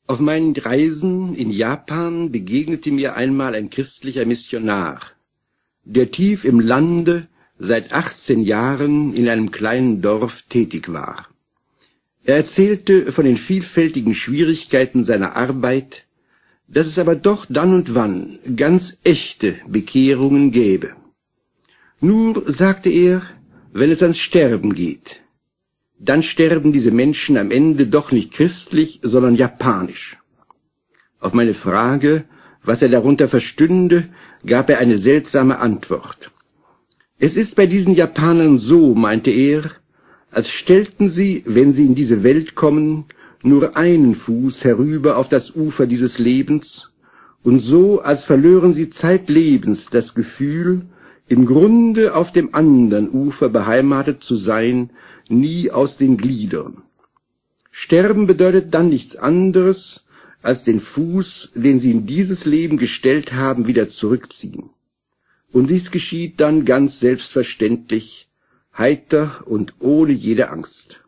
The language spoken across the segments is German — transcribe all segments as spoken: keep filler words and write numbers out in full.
Auf meinen Reisen in Japan begegnete mir einmal ein christlicher Missionar, der tief im Lande seit achtzehn Jahren in einem kleinen Dorf tätig war. Er erzählte von den vielfältigen Schwierigkeiten seiner Arbeit, dass es aber doch dann und wann ganz echte Bekehrungen gäbe. Nur, sagte er, wenn es ans Sterben geht, dann sterben diese Menschen am Ende doch nicht christlich, sondern japanisch. Auf meine Frage, was er darunter verstünde, gab er eine seltsame Antwort. Es ist bei diesen Japanern so, meinte er, als stellten sie, wenn sie in diese Welt kommen, nur einen Fuß herüber auf das Ufer dieses Lebens, und so, als verlören sie zeitlebens das Gefühl, im Grunde auf dem anderen Ufer beheimatet zu sein, nie aus den Gliedern. Sterben bedeutet dann nichts anderes, als den Fuß, den sie in dieses Leben gestellt haben, wieder zurückziehen. Und dies geschieht dann ganz selbstverständlich, heiter und ohne jede Angst.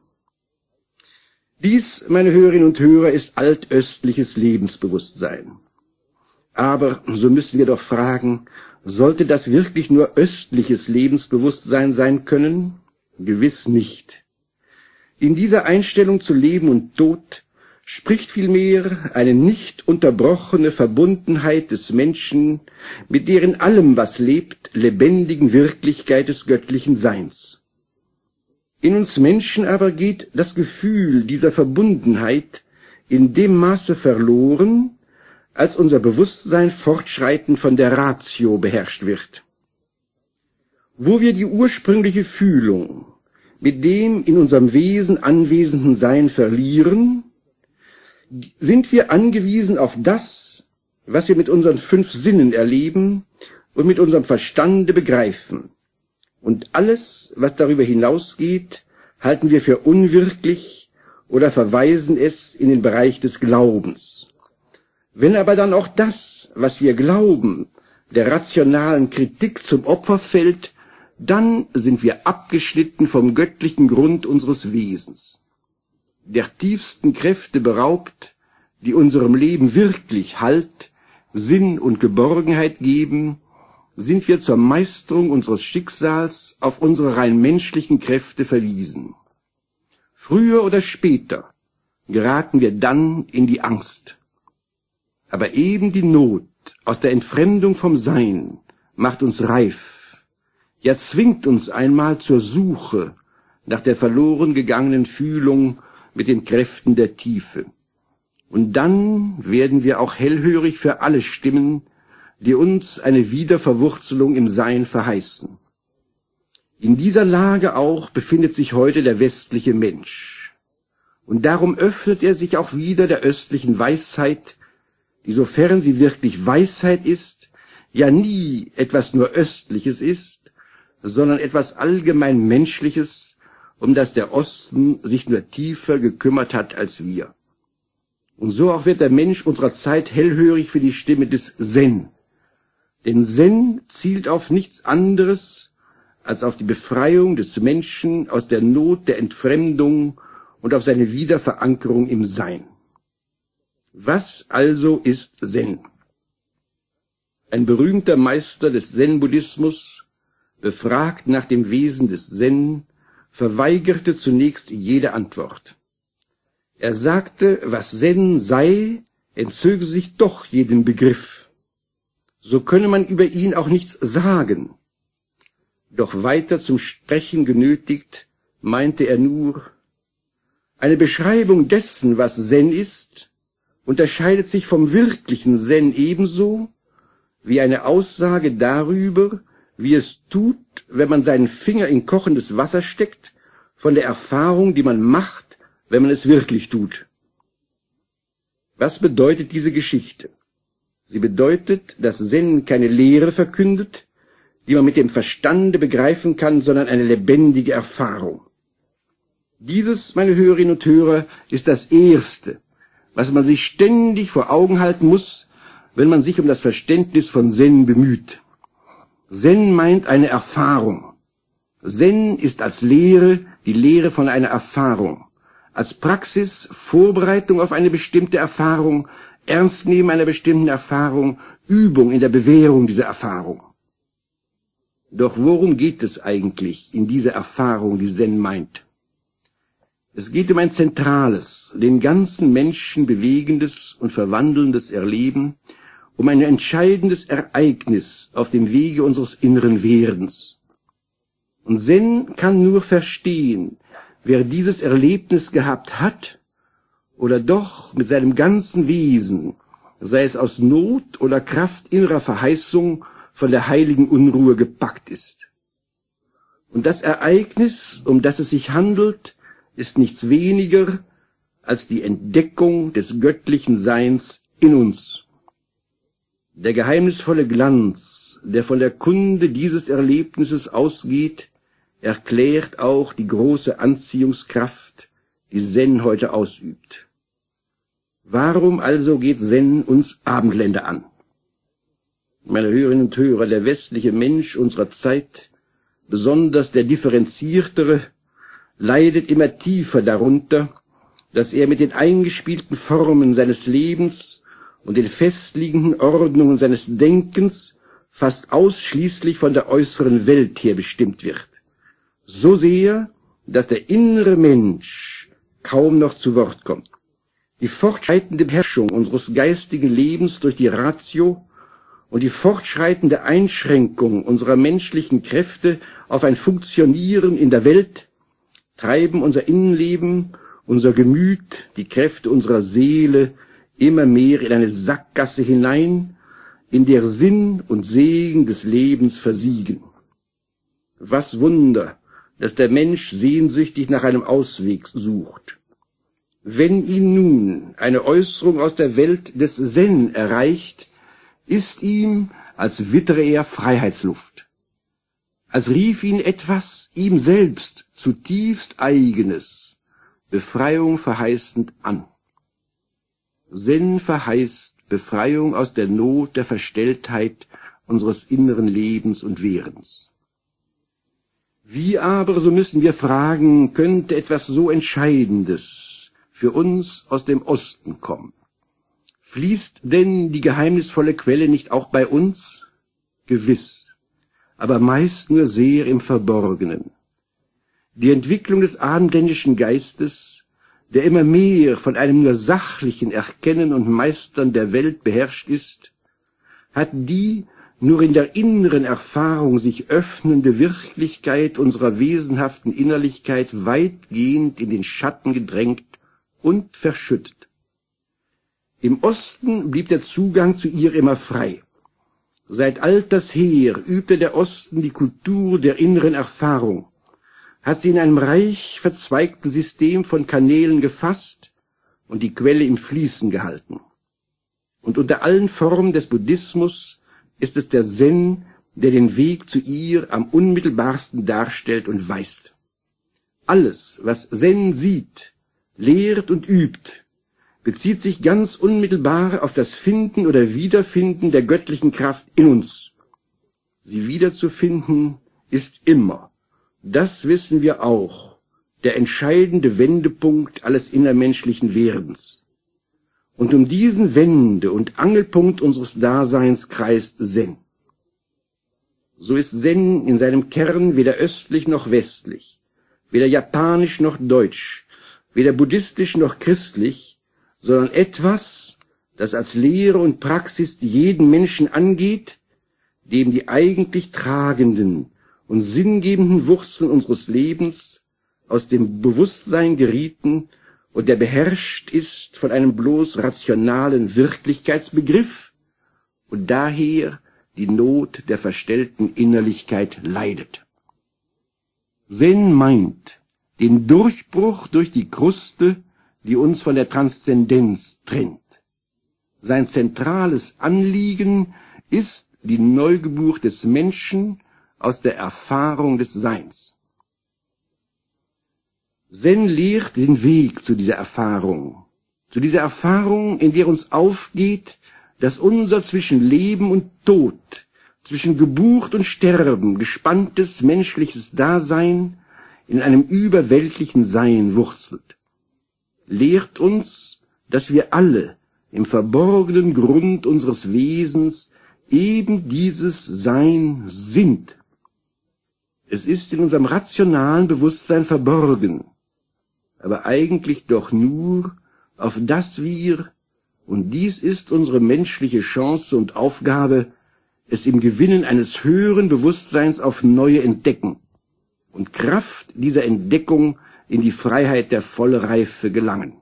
Dies, meine Hörerinnen und Hörer, ist altöstliches Lebensbewusstsein. Aber so müssen wir doch fragen, sollte das wirklich nur östliches Lebensbewusstsein sein können? Gewiss nicht. In dieser Einstellung zu Leben und Tod spricht vielmehr eine nicht unterbrochene Verbundenheit des Menschen mit der in allem, was lebt, lebendigen Wirklichkeit des göttlichen Seins. In uns Menschen aber geht das Gefühl dieser Verbundenheit in dem Maße verloren, als unser Bewusstsein fortschreitend von der Ratio beherrscht wird. Wo wir die ursprüngliche Fühlung mit dem in unserem Wesen anwesenden Sein verlieren, sind wir angewiesen auf das, was wir mit unseren fünf Sinnen erleben und mit unserem Verstande begreifen. Und alles, was darüber hinausgeht, halten wir für unwirklich oder verweisen es in den Bereich des Glaubens. Wenn aber dann auch das, was wir glauben, der rationalen Kritik zum Opfer fällt, dann sind wir abgeschnitten vom göttlichen Grund unseres Wesens, der tiefsten Kräfte beraubt, die unserem Leben wirklich Halt, Sinn und Geborgenheit geben, sind wir zur Meisterung unseres Schicksals auf unsere rein menschlichen Kräfte verwiesen. Früher oder später geraten wir dann in die Angst. Aber eben die Not aus der Entfremdung vom Sein macht uns reif, ja zwingt uns einmal zur Suche nach der verloren gegangenen Fühlung mit den Kräften der Tiefe. Und dann werden wir auch hellhörig für alle Stimmen, die uns eine Wiederverwurzelung im Sein verheißen. In dieser Lage auch befindet sich heute der westliche Mensch. Und darum öffnet er sich auch wieder der östlichen Weisheit, die, sofern sie wirklich Weisheit ist, ja nie etwas nur Östliches ist, sondern etwas allgemein Menschliches, um das der Osten sich nur tiefer gekümmert hat als wir. Und so auch wird der Mensch unserer Zeit hellhörig für die Stimme des Zen. Denn Zen zielt auf nichts anderes als auf die Befreiung des Menschen aus der Not der Entfremdung und auf seine Wiederverankerung im Sein. Was also ist Zen? Ein berühmter Meister des Zen-Buddhismus, befragt nach dem Wesen des Zen, verweigerte zunächst jede Antwort. Er sagte, was Zen sei, entzöge sich doch jedem Begriff. So könne man über ihn auch nichts sagen. Doch weiter zum Sprechen genötigt, meinte er nur, eine Beschreibung dessen, was Zen ist, unterscheidet sich vom wirklichen Zen ebenso wie eine Aussage darüber, wie es tut, wenn man seinen Finger in kochendes Wasser steckt, von der Erfahrung, die man macht, wenn man es wirklich tut. Was bedeutet diese Geschichte? Sie bedeutet, dass Zen keine Lehre verkündet, die man mit dem Verstande begreifen kann, sondern eine lebendige Erfahrung. Dieses, meine Hörerinnen und Hörer, ist das Erste, was man sich ständig vor Augen halten muss, wenn man sich um das Verständnis von Zen bemüht. Zen meint eine Erfahrung. Zen ist als Lehre die Lehre von einer Erfahrung, als Praxis, Vorbereitung auf eine bestimmte Erfahrung, Ernstnehmen einer bestimmten Erfahrung, Übung in der Bewährung dieser Erfahrung. Doch worum geht es eigentlich in dieser Erfahrung, die Zen meint? Es geht um ein zentrales, den ganzen Menschen bewegendes und verwandelndes Erleben, um ein entscheidendes Ereignis auf dem Wege unseres inneren Werdens. Und Zen kann nur verstehen, wer dieses Erlebnis gehabt hat oder doch mit seinem ganzen Wesen, sei es aus Not oder Kraft innerer Verheißung, von der heiligen Unruhe gepackt ist. Und das Ereignis, um das es sich handelt, ist nichts weniger als die Entdeckung des göttlichen Seins in uns. Der geheimnisvolle Glanz, der von der Kunde dieses Erlebnisses ausgeht, erklärt auch die große Anziehungskraft, die Zen heute ausübt. Warum also geht Zen uns Abendländer an? Meine Hörerinnen und Hörer, der westliche Mensch unserer Zeit, besonders der differenziertere, leidet immer tiefer darunter, dass er mit den eingespielten Formen seines Lebens und den festliegenden Ordnungen seines Denkens fast ausschließlich von der äußeren Welt her bestimmt wird. So sehr, dass der innere Mensch kaum noch zu Wort kommt. Die fortschreitende Beherrschung unseres geistigen Lebens durch die Ratio und die fortschreitende Einschränkung unserer menschlichen Kräfte auf ein Funktionieren in der Welt treiben unser Innenleben, unser Gemüt, die Kräfte unserer Seele immer mehr in eine Sackgasse hinein, in der Sinn und Segen des Lebens versiegen. Was Wunder, dass der Mensch sehnsüchtig nach einem Ausweg sucht. Wenn ihn nun eine Äußerung aus der Welt des Zen erreicht, ist ihm, als wittere er Freiheitsluft, als rief ihn etwas ihm selbst zutiefst Eigenes, Befreiung verheißend an. Zen verheißt Befreiung aus der Not der Verstelltheit unseres inneren Lebens und Werdens. Wie aber, so müssen wir fragen, könnte etwas so Entscheidendes für uns aus dem Osten kommen? Fließt denn die geheimnisvolle Quelle nicht auch bei uns? Gewiss, aber meist nur sehr im Verborgenen. Die Entwicklung des abendländischen Geistes, der immer mehr von einem nur sachlichen Erkennen und Meistern der Welt beherrscht ist, hat die nur in der inneren Erfahrung sich öffnende Wirklichkeit unserer wesenhaften Innerlichkeit weitgehend in den Schatten gedrängt und verschüttet. Im Osten blieb der Zugang zu ihr immer frei. Seit alters her übte der Osten die Kultur der inneren Erfahrung, hat sie in einem reich verzweigten System von Kanälen gefasst und die Quelle im Fließen gehalten. Und unter allen Formen des Buddhismus ist es der Zen, der den Weg zu ihr am unmittelbarsten darstellt und weist. Alles, was Zen sieht, lehrt und übt, bezieht sich ganz unmittelbar auf das Finden oder Wiederfinden der göttlichen Kraft in uns. Sie wiederzufinden ist immer, das wissen wir auch, der entscheidende Wendepunkt alles innermenschlichen Werdens. Und um diesen Wende- und Angelpunkt unseres Daseins kreist Zen. So ist Zen in seinem Kern weder östlich noch westlich, weder japanisch noch deutsch, weder buddhistisch noch christlich, sondern etwas, das als Lehre und Praxis jeden Menschen angeht, dem die eigentlich tragenden und sinngebenden Wurzeln unseres Lebens aus dem Bewusstsein gerieten und der beherrscht ist von einem bloß rationalen Wirklichkeitsbegriff und daher die Not der verstellten Innerlichkeit leidet. Zen meint den Durchbruch durch die Kruste, die uns von der Transzendenz trennt. Sein zentrales Anliegen ist die Neugeburt des Menschen aus der Erfahrung des Seins. Zen lehrt den Weg zu dieser Erfahrung, zu dieser Erfahrung, in der uns aufgeht, dass unser zwischen Leben und Tod, zwischen Geburt und Sterben gespanntes menschliches Dasein in einem überweltlichen Sein wurzelt. lehrt uns, dass wir alle im verborgenen Grund unseres Wesens eben dieses Sein sind. Es ist in unserem rationalen Bewusstsein verborgen, aber eigentlich doch nur, auf das wir, und dies ist unsere menschliche Chance und Aufgabe, es im Gewinnen eines höheren Bewusstseins auf neue entdecken und Kraft dieser Entdeckung in die Freiheit der Vollreife gelangen.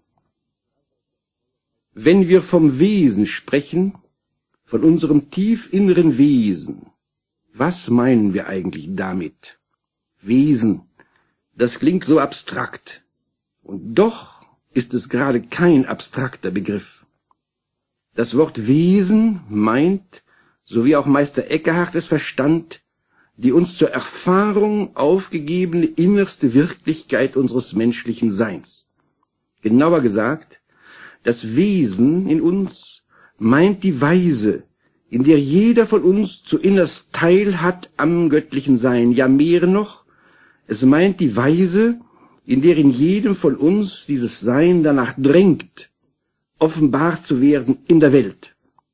Wenn wir vom Wesen sprechen, von unserem tiefinneren Wesen, was meinen wir eigentlich damit? Wesen, das klingt so abstrakt. Und doch ist es gerade kein abstrakter Begriff. Das Wort Wesen meint, so wie auch Meister Eckhart es verstand, die uns zur Erfahrung aufgegebene innerste Wirklichkeit unseres menschlichen Seins. Genauer gesagt, das Wesen in uns meint die Weise, in der jeder von uns zuinnerst Teil hat am göttlichen Sein. Ja, mehr noch, es meint die Weise, in der in jedem von uns dieses Sein danach drängt, offenbar zu werden in der Welt.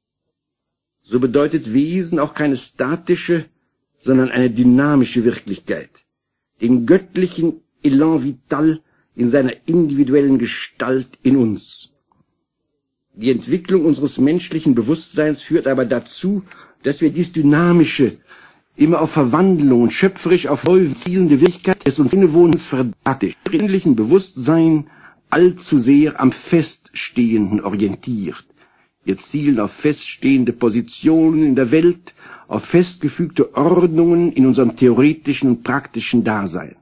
So bedeutet Wesen auch keine statische, sondern eine dynamische Wirklichkeit, den göttlichen Elan vital in seiner individuellen Gestalt in uns. Die Entwicklung unseres menschlichen Bewusstseins führt aber dazu, dass wir dies dynamische, immer auf Verwandlung und schöpferisch auf neu zielende Wirklichkeit des uns Innewohnens verdammt ähnlichen Bewusstsein allzu sehr am Feststehenden orientiert. Wir zielen auf feststehende Positionen in der Welt, auf festgefügte Ordnungen in unserem theoretischen und praktischen Dasein.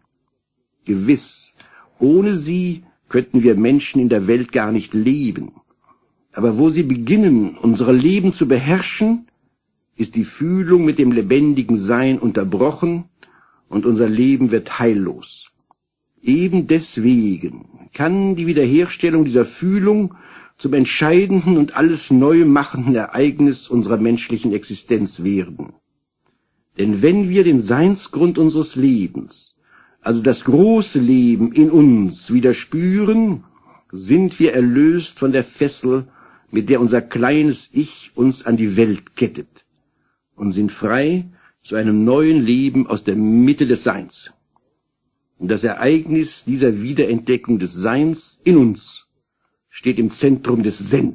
Gewiss, ohne sie könnten wir Menschen in der Welt gar nicht leben. Aber wo sie beginnen, unser Leben zu beherrschen, ist die Fühlung mit dem lebendigen Sein unterbrochen und unser Leben wird heillos. Eben deswegen kann die Wiederherstellung dieser Fühlung zum entscheidenden und alles neu machenden Ereignis unserer menschlichen Existenz werden. Denn wenn wir den Seinsgrund unseres Lebens, also das große Leben in uns, wieder spüren, sind wir erlöst von der Fessel, mit der unser kleines Ich uns an die Welt kettet, und sind frei zu einem neuen Leben aus der Mitte des Seins. Und das Ereignis dieser Wiederentdeckung des Seins in uns steht im Zentrum des Zen.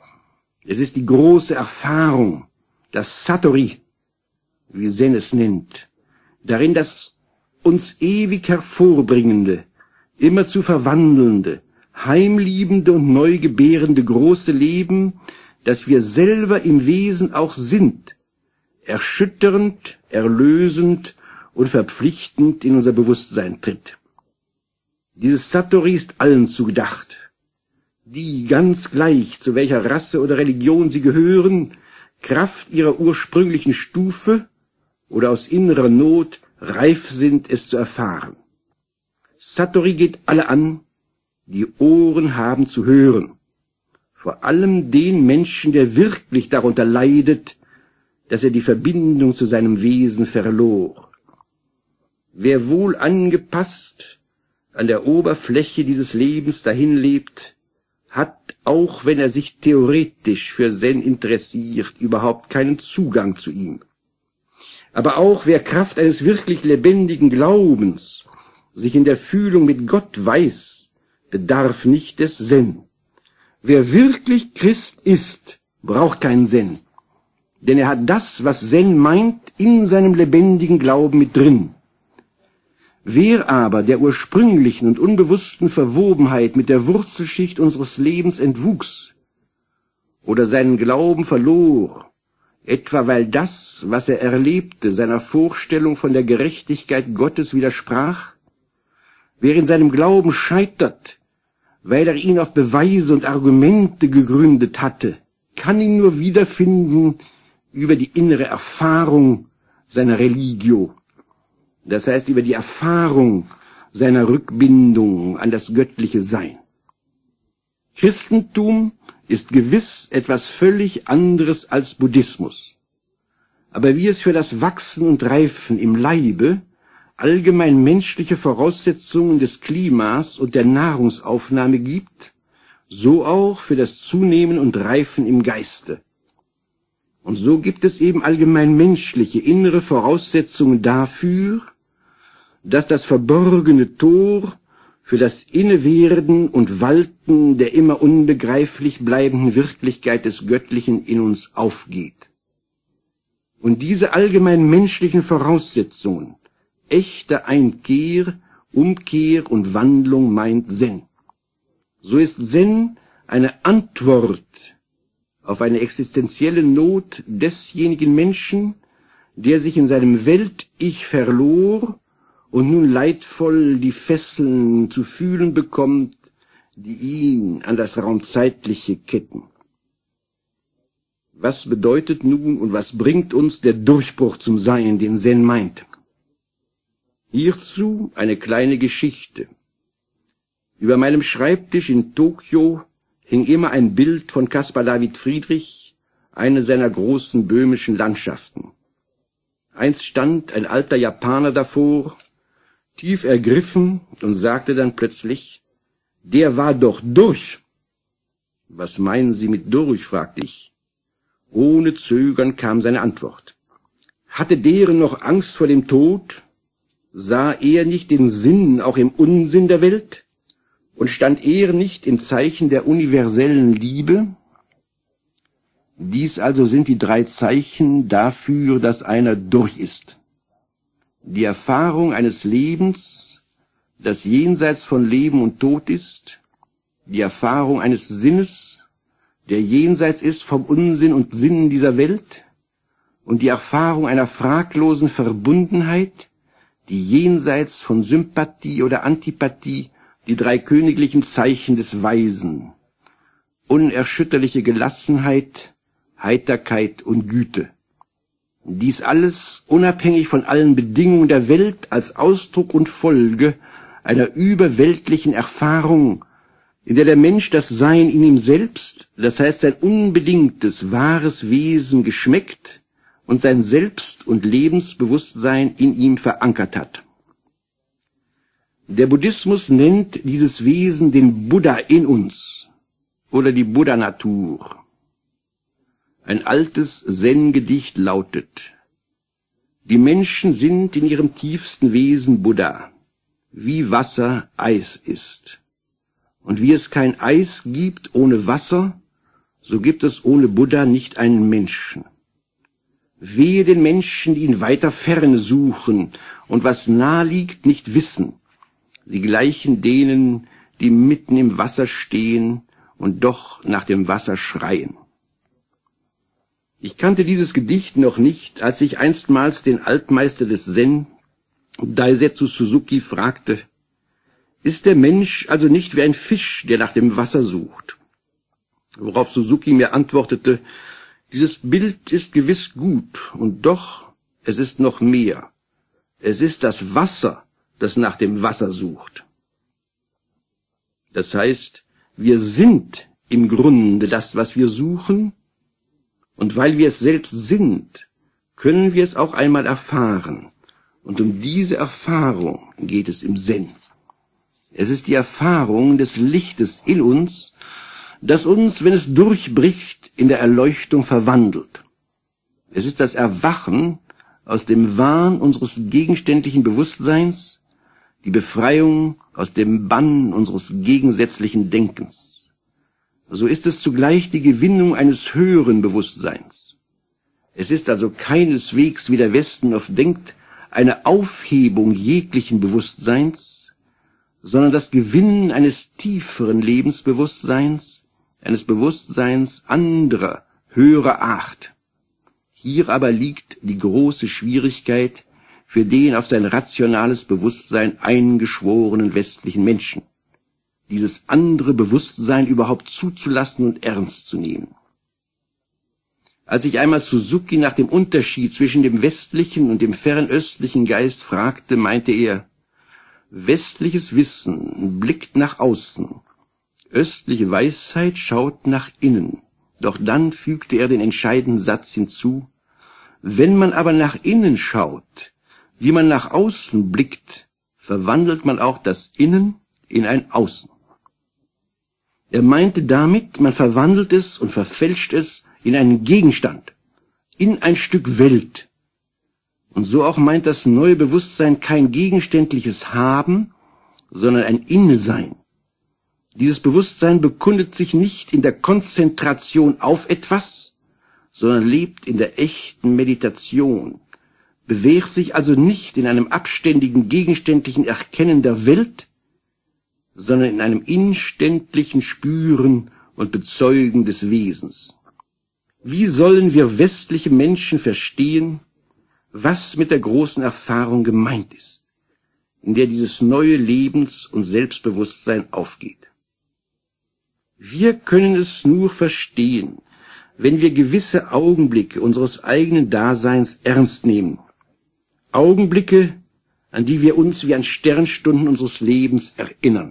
Es ist die große Erfahrung, das Satori, wie Zen es nennt, darin das uns ewig hervorbringende, immer zu verwandelnde, heimliebende und neugebärende große Leben, das wir selber im Wesen auch sind, erschütternd, erlösend und verpflichtend in unser Bewusstsein tritt. Dieses Satori ist allen zugedacht, die ganz gleich, zu welcher Rasse oder Religion sie gehören, Kraft ihrer ursprünglichen Stufe oder aus innerer Not reif sind, es zu erfahren. Satori geht alle an, die Ohren haben zu hören, vor allem den Menschen, der wirklich darunter leidet, dass er die Verbindung zu seinem Wesen verlor. Wer wohl angepasst an der Oberfläche dieses Lebens dahin lebt, hat, auch wenn er sich theoretisch für Zen interessiert, überhaupt keinen Zugang zu ihm. Aber auch wer Kraft eines wirklich lebendigen Glaubens sich in der Fühlung mit Gott weiß, bedarf nicht des Zen. Wer wirklich Christ ist, braucht keinen Zen, denn er hat das, was Zen meint, in seinem lebendigen Glauben mit drin. Wer aber der ursprünglichen und unbewussten Verwobenheit mit der Wurzelschicht unseres Lebens entwuchs oder seinen Glauben verlor, etwa weil das, was er erlebte, seiner Vorstellung von der Gerechtigkeit Gottes widersprach, wer in seinem Glauben scheitert, weil er ihn auf Beweise und Argumente gegründet hatte, kann ihn nur wiederfinden über die innere Erfahrung seiner Religio. Das heißt, über die Erfahrung seiner Rückbindung an das göttliche Sein. Christentum ist gewiss etwas völlig anderes als Buddhismus. Aber wie es für das Wachsen und Reifen im Leibe allgemein menschliche Voraussetzungen des Klimas und der Nahrungsaufnahme gibt, so auch für das Zunehmen und Reifen im Geiste. Und so gibt es eben allgemein menschliche innere Voraussetzungen dafür, dass das verborgene Tor für das Innewerden und Walten der immer unbegreiflich bleibenden Wirklichkeit des Göttlichen in uns aufgeht. Und diese allgemein menschlichen Voraussetzungen, echte Einkehr, Umkehr und Wandlung meint Zen. So ist Zen eine Antwort auf eine existenzielle Not desjenigen Menschen, der sich in seinem Welt-Ich verlor und nun leidvoll die Fesseln zu fühlen bekommt, die ihn an das Raumzeitliche ketten. Was bedeutet nun und was bringt uns der Durchbruch zum Sein, den Zen meint? Hierzu eine kleine Geschichte. Über meinem Schreibtisch in Tokio hing immer ein Bild von Caspar David Friedrich, eine seiner großen böhmischen Landschaften. Einst stand ein alter Japaner davor, tief ergriffen, und sagte dann plötzlich, der war doch durch. Was meinen Sie mit durch, fragte ich. Ohne Zögern kam seine Antwort. Hatte deren noch Angst vor dem Tod? Sah er nicht den Sinn auch im Unsinn der Welt? Und stand er nicht im Zeichen der universellen Liebe? Dies also sind die drei Zeichen dafür, dass einer durch ist. Die Erfahrung eines Lebens, das jenseits von Leben und Tod ist, die Erfahrung eines Sinnes, der jenseits ist vom Unsinn und Sinn dieser Welt, und die Erfahrung einer fraglosen Verbundenheit, die jenseits von Sympathie oder Antipathie, die drei königlichen Zeichen des Weisen, unerschütterliche Gelassenheit, Heiterkeit und Güte. Dies alles unabhängig von allen Bedingungen der Welt als Ausdruck und Folge einer überweltlichen Erfahrung, in der der Mensch das Sein in ihm selbst, das heißt sein unbedingtes, wahres Wesen geschmeckt und sein Selbst- und Lebensbewusstsein in ihm verankert hat. Der Buddhismus nennt dieses Wesen den Buddha in uns oder die Buddha-Natur. Ein altes Zen-Gedicht lautet: Die Menschen sind in ihrem tiefsten Wesen Buddha, wie Wasser Eis ist. Und wie es kein Eis gibt ohne Wasser, so gibt es ohne Buddha nicht einen Menschen. Wehe den Menschen, die in weiter Ferne suchen und was nahe liegt, nicht wissen. Sie gleichen denen, die mitten im Wasser stehen und doch nach dem Wasser schreien. Ich kannte dieses Gedicht noch nicht, als ich einstmals den Altmeister des Zen, Daisetsu Suzuki, fragte: Ist der Mensch also nicht wie ein Fisch, der nach dem Wasser sucht? Worauf Suzuki mir antwortete: Dieses Bild ist gewiss gut, und doch, es ist noch mehr. Es ist das Wasser, das nach dem Wasser sucht. Das heißt, wir sind im Grunde das, was wir suchen, und weil wir es selbst sind, können wir es auch einmal erfahren. Und um diese Erfahrung geht es im Zen. Es ist die Erfahrung des Lichtes in uns, das uns, wenn es durchbricht, in der Erleuchtung verwandelt. Es ist das Erwachen aus dem Wahn unseres gegenständlichen Bewusstseins, die Befreiung aus dem Bann unseres gegensätzlichen Denkens. So ist es zugleich die Gewinnung eines höheren Bewusstseins. Es ist also keineswegs, wie der Westen oft denkt, eine Aufhebung jeglichen Bewusstseins, sondern das Gewinnen eines tieferen Lebensbewusstseins, eines Bewusstseins anderer, höherer Art. Hier aber liegt die große Schwierigkeit für den auf sein rationales Bewusstsein eingeschworenen westlichen Menschen, dieses andere Bewusstsein überhaupt zuzulassen und ernst zu nehmen. Als ich einmal Suzuki nach dem Unterschied zwischen dem westlichen und dem fernöstlichen Geist fragte, meinte er: Westliches Wissen blickt nach außen, östliche Weisheit schaut nach innen. Doch dann fügte er den entscheidenden Satz hinzu: Wenn man aber nach innen schaut, wie man nach außen blickt, verwandelt man auch das Innen in ein Außen. Er meinte damit, man verwandelt es und verfälscht es in einen Gegenstand, in ein Stück Welt. Und so auch meint das neue Bewusstsein kein gegenständliches Haben, sondern ein Innesein. Dieses Bewusstsein bekundet sich nicht in der Konzentration auf etwas, sondern lebt in der echten Meditation, bewährt sich also nicht in einem abständigen gegenständlichen Erkennen der Welt, sondern in einem inständlichen Spüren und Bezeugen des Wesens. Wie sollen wir westliche Menschen verstehen, was mit der großen Erfahrung gemeint ist, in der dieses neue Lebens- und Selbstbewusstsein aufgeht? Wir können es nur verstehen, wenn wir gewisse Augenblicke unseres eigenen Daseins ernst nehmen. Augenblicke, an die wir uns wie an Sternstunden unseres Lebens erinnern.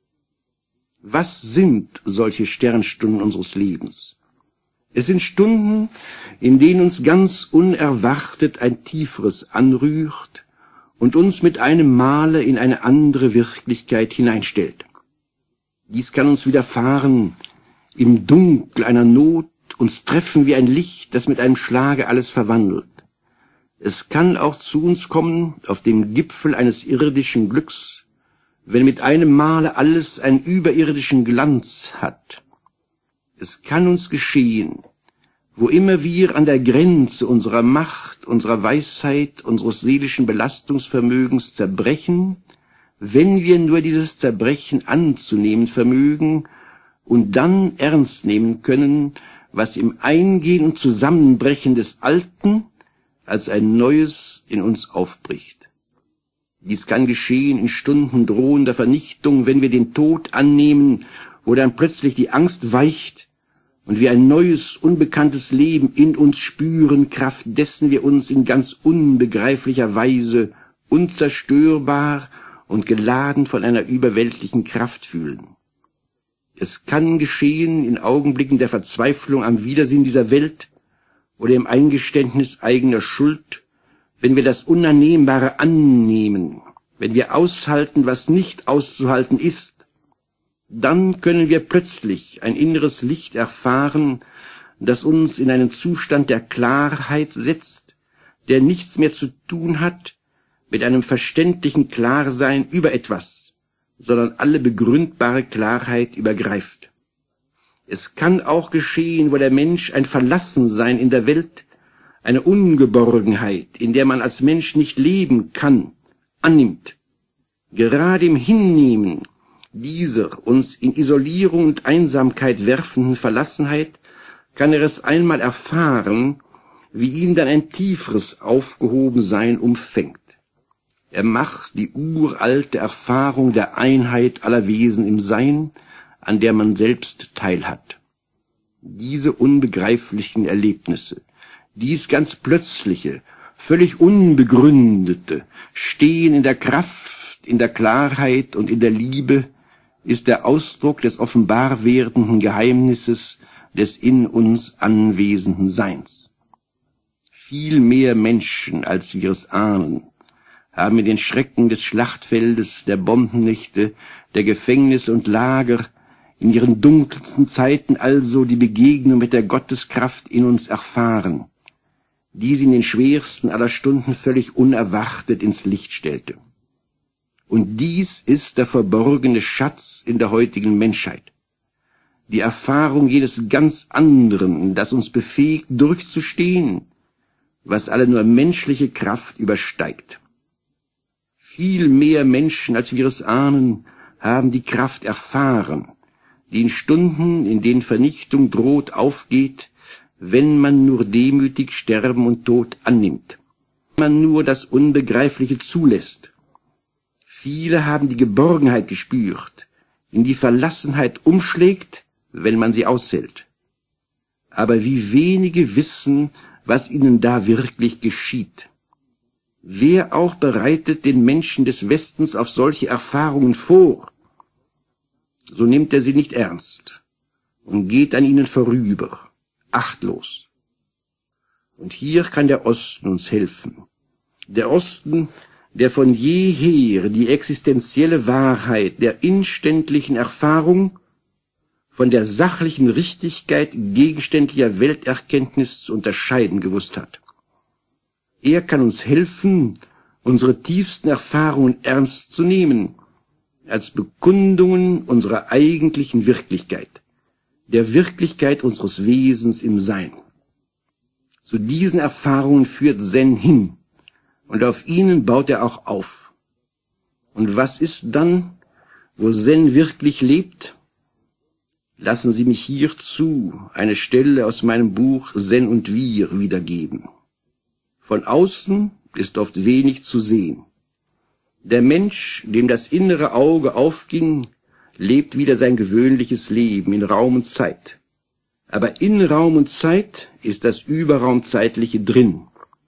Was sind solche Sternstunden unseres Lebens? Es sind Stunden, in denen uns ganz unerwartet ein Tieferes anrührt und uns mit einem Male in eine andere Wirklichkeit hineinstellt. Dies kann uns widerfahren im Dunkel einer Not, uns treffen wie ein Licht, das mit einem Schlage alles verwandelt. Es kann auch zu uns kommen auf dem Gipfel eines irdischen Glücks, wenn mit einem Male alles einen überirdischen Glanz hat. Es kann uns geschehen, wo immer wir an der Grenze unserer Macht, unserer Weisheit, unseres seelischen Belastungsvermögens zerbrechen, wenn wir nur dieses Zerbrechen anzunehmen vermögen und dann ernst nehmen können, was im Eingehen und Zusammenbrechen des Alten als ein Neues in uns aufbricht. Dies kann geschehen in Stunden drohender Vernichtung, wenn wir den Tod annehmen, wo dann plötzlich die Angst weicht und wir ein neues, unbekanntes Leben in uns spüren, Kraft dessen wir uns in ganz unbegreiflicher Weise unzerstörbar und geladen von einer überweltlichen Kraft fühlen. Es kann geschehen in Augenblicken der Verzweiflung am Widersinn dieser Welt oder im Eingeständnis eigener Schuld, wenn wir das Unannehmbare annehmen, wenn wir aushalten, was nicht auszuhalten ist, dann können wir plötzlich ein inneres Licht erfahren, das uns in einen Zustand der Klarheit setzt, der nichts mehr zu tun hat mit einem verständlichen Klarsein über etwas, sondern alle begründbare Klarheit übergreift. Es kann auch geschehen, wo der Mensch ein Verlassensein in der Welt, eine Ungeborgenheit, in der man als Mensch nicht leben kann, annimmt. Gerade im Hinnehmen dieser uns in Isolierung und Einsamkeit werfenden Verlassenheit kann er es einmal erfahren, wie ihn dann ein tieferes Aufgehobensein umfängt. Er macht die uralte Erfahrung der Einheit aller Wesen im Sein, an der man selbst teilhat. Diese unbegreiflichen Erlebnisse, dies ganz plötzliche, völlig unbegründete Stehen in der Kraft, in der Klarheit und in der Liebe ist der Ausdruck des offenbar werdenden Geheimnisses des in uns anwesenden Seins. Viel mehr Menschen, als wir es ahnen, haben in den Schrecken des Schlachtfeldes, der Bombennächte, der Gefängnisse und Lager, in ihren dunkelsten Zeiten also die Begegnung mit der Gotteskraft in uns erfahren, die sie in den schwersten aller Stunden völlig unerwartet ins Licht stellte. Und dies ist der verborgene Schatz in der heutigen Menschheit. Die Erfahrung jenes ganz anderen, das uns befähigt, durchzustehen, was alle nur menschliche Kraft übersteigt. Viel mehr Menschen, als wir es ahnen, haben die Kraft erfahren, die in Stunden, in denen Vernichtung droht, aufgeht, wenn man nur demütig Sterben und Tod annimmt, wenn man nur das Unbegreifliche zulässt. Viele haben die Geborgenheit gespürt, in die Verlassenheit umschlägt, wenn man sie aushält. Aber wie wenige wissen, was ihnen da wirklich geschieht. Wer auch bereitet den Menschen des Westens auf solche Erfahrungen vor, so nimmt er sie nicht ernst und geht an ihnen vorüber, achtlos. Und hier kann der Osten uns helfen. Der Osten, der von jeher die existenzielle Wahrheit der inständlichen Erfahrung von der sachlichen Richtigkeit gegenständlicher Welterkenntnis zu unterscheiden gewusst hat. Er kann uns helfen, unsere tiefsten Erfahrungen ernst zu nehmen, als Bekundungen unserer eigentlichen Wirklichkeit, der Wirklichkeit unseres Wesens im Sein. Zu diesen Erfahrungen führt Zen hin, und auf ihnen baut er auch auf. Und was ist dann, wo Zen wirklich lebt? Lassen Sie mich hierzu eine Stelle aus meinem Buch Zen und Wir wiedergeben. Von außen ist oft wenig zu sehen. Der Mensch, dem das innere Auge aufging, lebt wieder sein gewöhnliches Leben in Raum und Zeit. Aber in Raum und Zeit ist das Überraumzeitliche drin.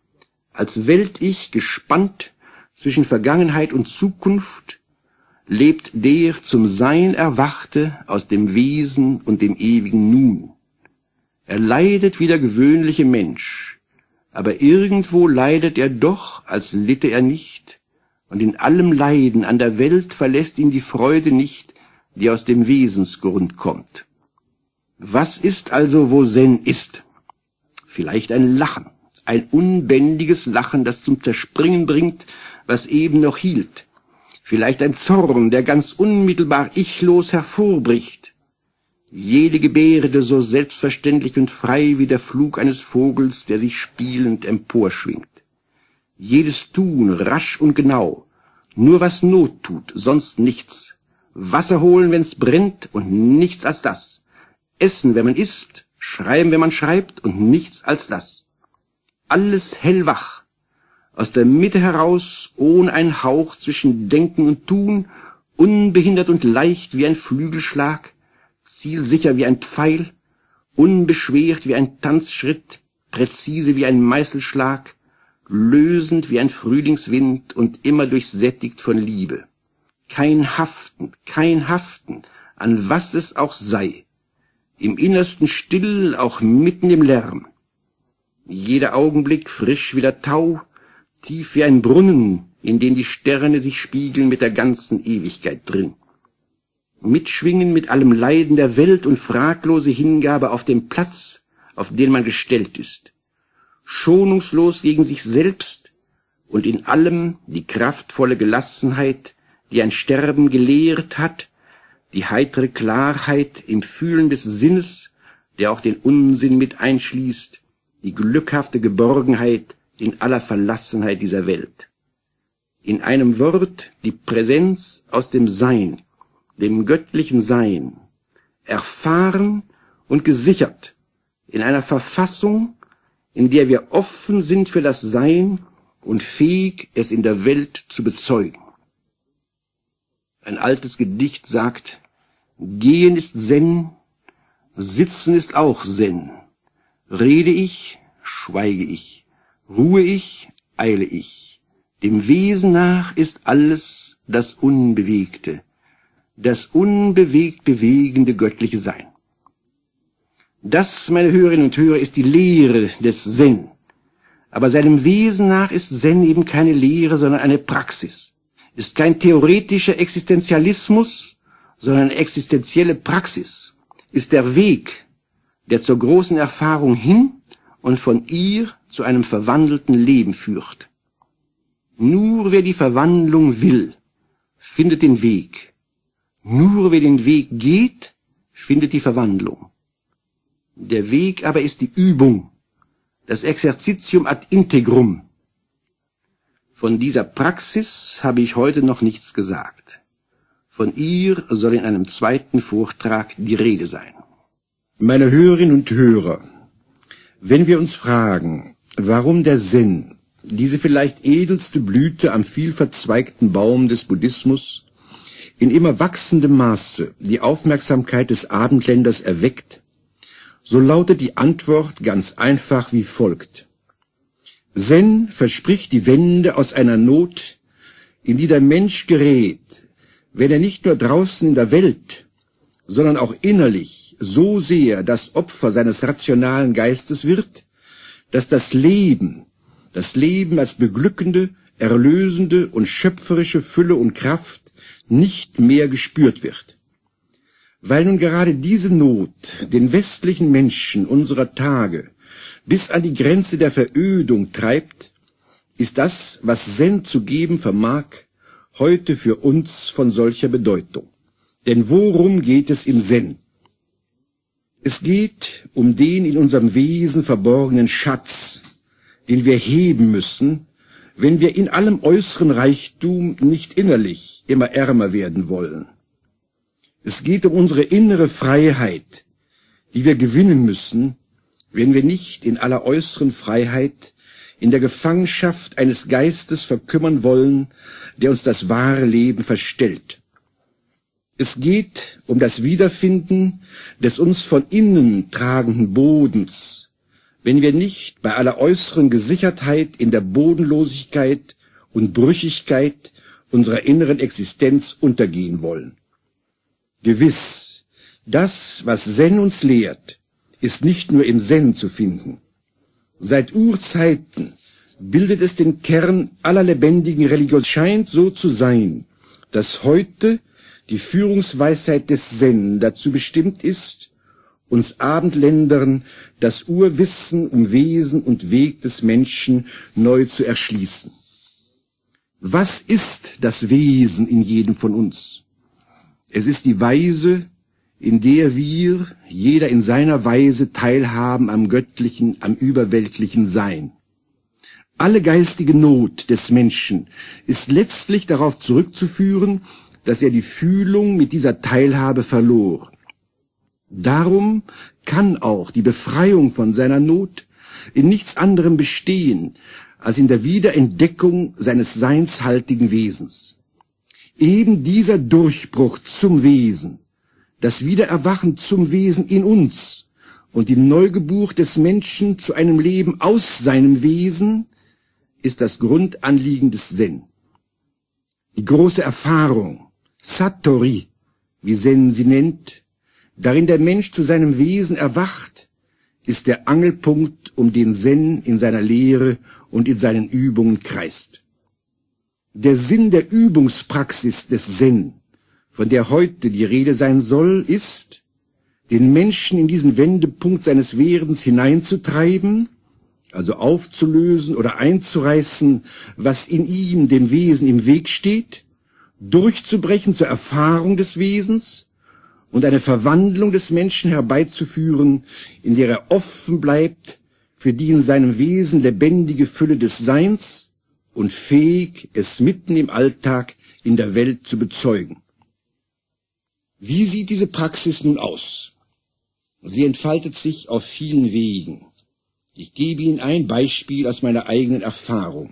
Als Welt-Ich gespannt zwischen Vergangenheit und Zukunft lebt der zum Sein Erwachte aus dem Wesen und dem ewigen Nun. Er leidet wie der gewöhnliche Mensch, aber irgendwo leidet er doch, als litte er nicht, und in allem Leiden an der Welt verlässt ihn die Freude nicht, die aus dem Wesensgrund kommt. Was ist also, wo Zen ist? Vielleicht ein Lachen, ein unbändiges Lachen, das zum Zerspringen bringt, was eben noch hielt. Vielleicht ein Zorn, der ganz unmittelbar ichlos hervorbricht. Jede Gebärde so selbstverständlich und frei wie der Flug eines Vogels, der sich spielend emporschwingt. Jedes Tun rasch und genau, nur was Not tut, sonst nichts. Wasser holen, wenn's brennt, und nichts als das. Essen, wenn man isst, schreiben, wenn man schreibt, und nichts als das. Alles hellwach, aus der Mitte heraus, ohne einen Hauch zwischen Denken und Tun, unbehindert und leicht wie ein Flügelschlag, zielsicher wie ein Pfeil, unbeschwert wie ein Tanzschritt, präzise wie ein Meißelschlag, lösend wie ein Frühlingswind und immer durchsättigt von Liebe. Kein Haften, kein Haften, an was es auch sei. Im Innersten still, auch mitten im Lärm. Jeder Augenblick frisch wie der Tau, tief wie ein Brunnen, in den die Sterne sich spiegeln mit der ganzen Ewigkeit drin. Mitschwingen mit allem Leiden der Welt und fraglose Hingabe auf den Platz, auf den man gestellt ist. Schonungslos gegen sich selbst und in allem die kraftvolle Gelassenheit, die ein Sterben gelehrt hat, die heitere Klarheit im Fühlen des Sinnes, der auch den Unsinn mit einschließt, die glückhafte Geborgenheit in aller Verlassenheit dieser Welt. In einem Wort die Präsenz aus dem Sein, dem göttlichen Sein, erfahren und gesichert, in einer Verfassung, in der wir offen sind für das Sein und fähig, es in der Welt zu bezeugen. Ein altes Gedicht sagt, Gehen ist Zen, Sitzen ist auch Zen. Rede ich, schweige ich, ruhe ich, eile ich. Dem Wesen nach ist alles das Unbewegte, das unbewegt bewegende göttliche Sein. Das, meine Hörerinnen und Hörer, ist die Lehre des Zen. Aber seinem Wesen nach ist Zen eben keine Lehre, sondern eine Praxis. Ist kein theoretischer Existenzialismus, sondern eine existenzielle Praxis. Ist der Weg, der zur großen Erfahrung hin und von ihr zu einem verwandelten Leben führt. Nur wer die Verwandlung will, findet den Weg. Nur wer den Weg geht, findet die Verwandlung. Der Weg aber ist die Übung, das Exerzitium ad integrum. Von dieser Praxis habe ich heute noch nichts gesagt. Von ihr soll in einem zweiten Vortrag die Rede sein. Meine Hörerinnen und Hörer, wenn wir uns fragen, warum der Zen, diese vielleicht edelste Blüte am vielverzweigten Baum des Buddhismus, in immer wachsendem Maße die Aufmerksamkeit des Abendländers erweckt, so lautet die Antwort ganz einfach wie folgt. Zen verspricht die Wende aus einer Not, in die der Mensch gerät, wenn er nicht nur draußen in der Welt, sondern auch innerlich so sehr das Opfer seines rationalen Geistes wird, dass das Leben, das Leben als beglückende, erlösende und schöpferische Fülle und Kraft nicht mehr gespürt wird. Weil nun gerade diese Not den westlichen Menschen unserer Tage bis an die Grenze der Verödung treibt, ist das, was Zen zu geben vermag, heute für uns von solcher Bedeutung. Denn worum geht es im Zen? Es geht um den in unserem Wesen verborgenen Schatz, den wir heben müssen, wenn wir in allem äußeren Reichtum nicht innerlich immer ärmer werden wollen. Es geht um unsere innere Freiheit, die wir gewinnen müssen, wenn wir nicht in aller äußeren Freiheit in der Gefangenschaft eines Geistes verkümmern wollen, der uns das wahre Leben verstellt. Es geht um das Wiederfinden des uns von innen tragenden Bodens, wenn wir nicht bei aller äußeren Gesichertheit in der Bodenlosigkeit und Brüchigkeit unserer inneren Existenz untergehen wollen. Gewiss, das, was Zen uns lehrt, ist nicht nur im Zen zu finden. Seit Urzeiten bildet es den Kern aller lebendigen Religion. Es scheint so zu sein, dass heute die Führungsweisheit des Zen dazu bestimmt ist, uns Abendländern das Urwissen um Wesen und Weg des Menschen neu zu erschließen. Was ist das Wesen in jedem von uns? Es ist die Weise, in der wir, jeder in seiner Weise, teilhaben am göttlichen, am überweltlichen Sein. Alle geistige Not des Menschen ist letztlich darauf zurückzuführen, dass er die Fühlung mit dieser Teilhabe verlor. Darum kann auch die Befreiung von seiner Not in nichts anderem bestehen, als in der Wiederentdeckung seines seinshaltigen Wesens. Eben dieser Durchbruch zum Wesen, das Wiedererwachen zum Wesen in uns und die Neugeburt des Menschen zu einem Leben aus seinem Wesen, ist das Grundanliegen des Zen. Die große Erfahrung, Satori, wie Zen sie nennt, darin der Mensch zu seinem Wesen erwacht, ist der Angelpunkt, um den Zen in seiner Lehre und in seinen Übungen kreist. Der Sinn der Übungspraxis des Zen, von der heute die Rede sein soll, ist, den Menschen in diesen Wendepunkt seines Werdens hineinzutreiben, also aufzulösen oder einzureißen, was in ihm, dem Wesen, im Weg steht, durchzubrechen zur Erfahrung des Wesens und eine Verwandlung des Menschen herbeizuführen, in der er offen bleibt für die in seinem Wesen lebendige Fülle des Seins und fähig, es mitten im Alltag in der Welt zu bezeugen. Wie sieht diese Praxis nun aus? Sie entfaltet sich auf vielen Wegen. Ich gebe Ihnen ein Beispiel aus meiner eigenen Erfahrung.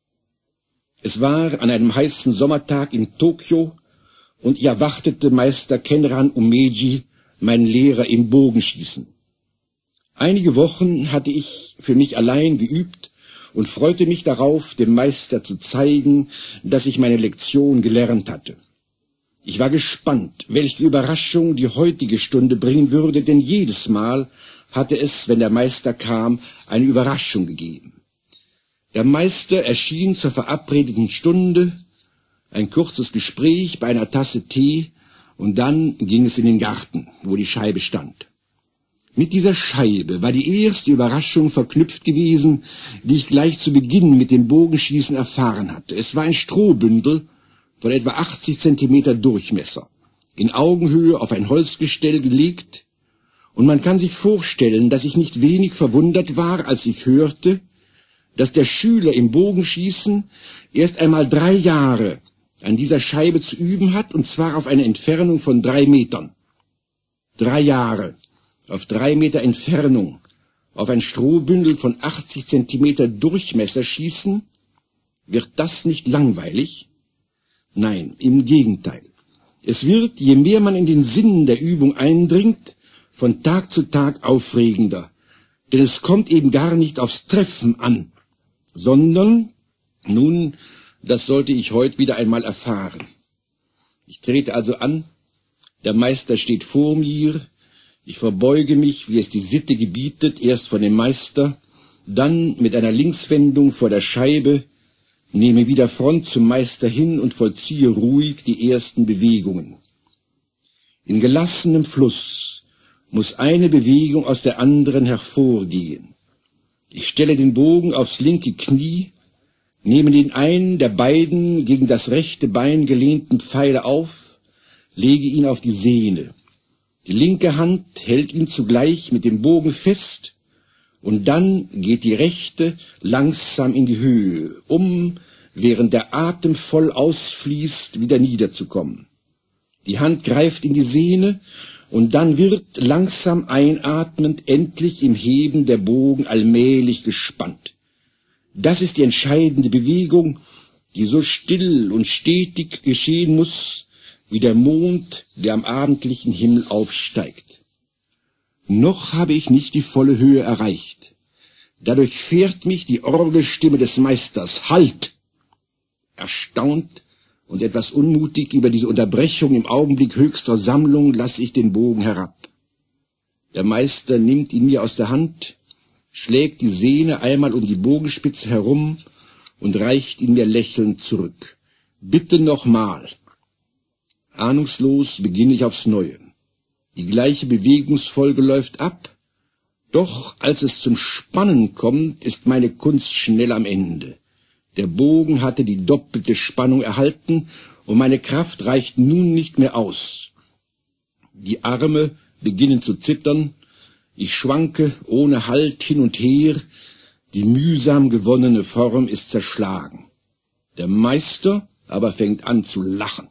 Es war an einem heißen Sommertag in Tokio und ich erwartete Meister Kenran Umeji, meinen Lehrer im Bogenschießen. Einige Wochen hatte ich für mich allein geübt und freute mich darauf, dem Meister zu zeigen, dass ich meine Lektion gelernt hatte. Ich war gespannt, welche Überraschung die heutige Stunde bringen würde, denn jedes Mal hatte es, wenn der Meister kam, eine Überraschung gegeben. Der Meister erschien zur verabredeten Stunde, ein kurzes Gespräch bei einer Tasse Tee, und dann ging es in den Garten, wo die Scheibe stand. Mit dieser Scheibe war die erste Überraschung verknüpft gewesen, die ich gleich zu Beginn mit dem Bogenschießen erfahren hatte. Es war ein Strohbündel von etwa achtzig Zentimeter Durchmesser, in Augenhöhe auf ein Holzgestell gelegt, und man kann sich vorstellen, dass ich nicht wenig verwundert war, als ich hörte, dass der Schüler im Bogenschießen erst einmal drei Jahre an dieser Scheibe zu üben hat, und zwar auf eine Entfernung von drei Metern. Drei Jahre auf drei Meter Entfernung auf ein Strohbündel von achtzig Zentimeter Durchmesser schießen, wird das nicht langweilig? Nein, im Gegenteil. Es wird, je mehr man in den Sinn der Übung eindringt, von Tag zu Tag aufregender, denn es kommt eben gar nicht aufs Treffen an, sondern, nun, das sollte ich heute wieder einmal erfahren. Ich trete also an, der Meister steht vor mir, ich verbeuge mich, wie es die Sitte gebietet, erst vor dem Meister, dann mit einer Linkswendung vor der Scheibe, nehme wieder Front zum Meister hin und vollziehe ruhig die ersten Bewegungen. In gelassenem Fluss muss eine Bewegung aus der anderen hervorgehen. Ich stelle den Bogen aufs linke Knie, nehme den einen der beiden gegen das rechte Bein gelehnten Pfeile auf, lege ihn auf die Sehne. Die linke Hand hält ihn zugleich mit dem Bogen fest, und dann geht die rechte langsam in die Höhe, um, während der Atem voll ausfließt, wieder niederzukommen. Die Hand greift in die Sehne, und dann wird langsam einatmend endlich im Heben der Bogen allmählich gespannt. Das ist die entscheidende Bewegung, die so still und stetig geschehen muss, wie der Mond, der am abendlichen Himmel aufsteigt. Noch habe ich nicht die volle Höhe erreicht. Da durchfährt mich die Orgelstimme des Meisters. Halt! Erstaunt und etwas unmutig über diese Unterbrechung im Augenblick höchster Sammlung lasse ich den Bogen herab. Der Meister nimmt ihn mir aus der Hand, schlägt die Sehne einmal um die Bogenspitze herum und reicht ihn mir lächelnd zurück. Bitte nochmal. Ahnungslos beginne ich aufs Neue. Die gleiche Bewegungsfolge läuft ab, doch als es zum Spannen kommt, ist meine Kunst schnell am Ende. Der Bogen hatte die doppelte Spannung erhalten, und meine Kraft reicht nun nicht mehr aus. Die Arme beginnen zu zittern, ich schwanke ohne Halt hin und her, die mühsam gewonnene Form ist zerschlagen. Der Meister aber fängt an zu lachen.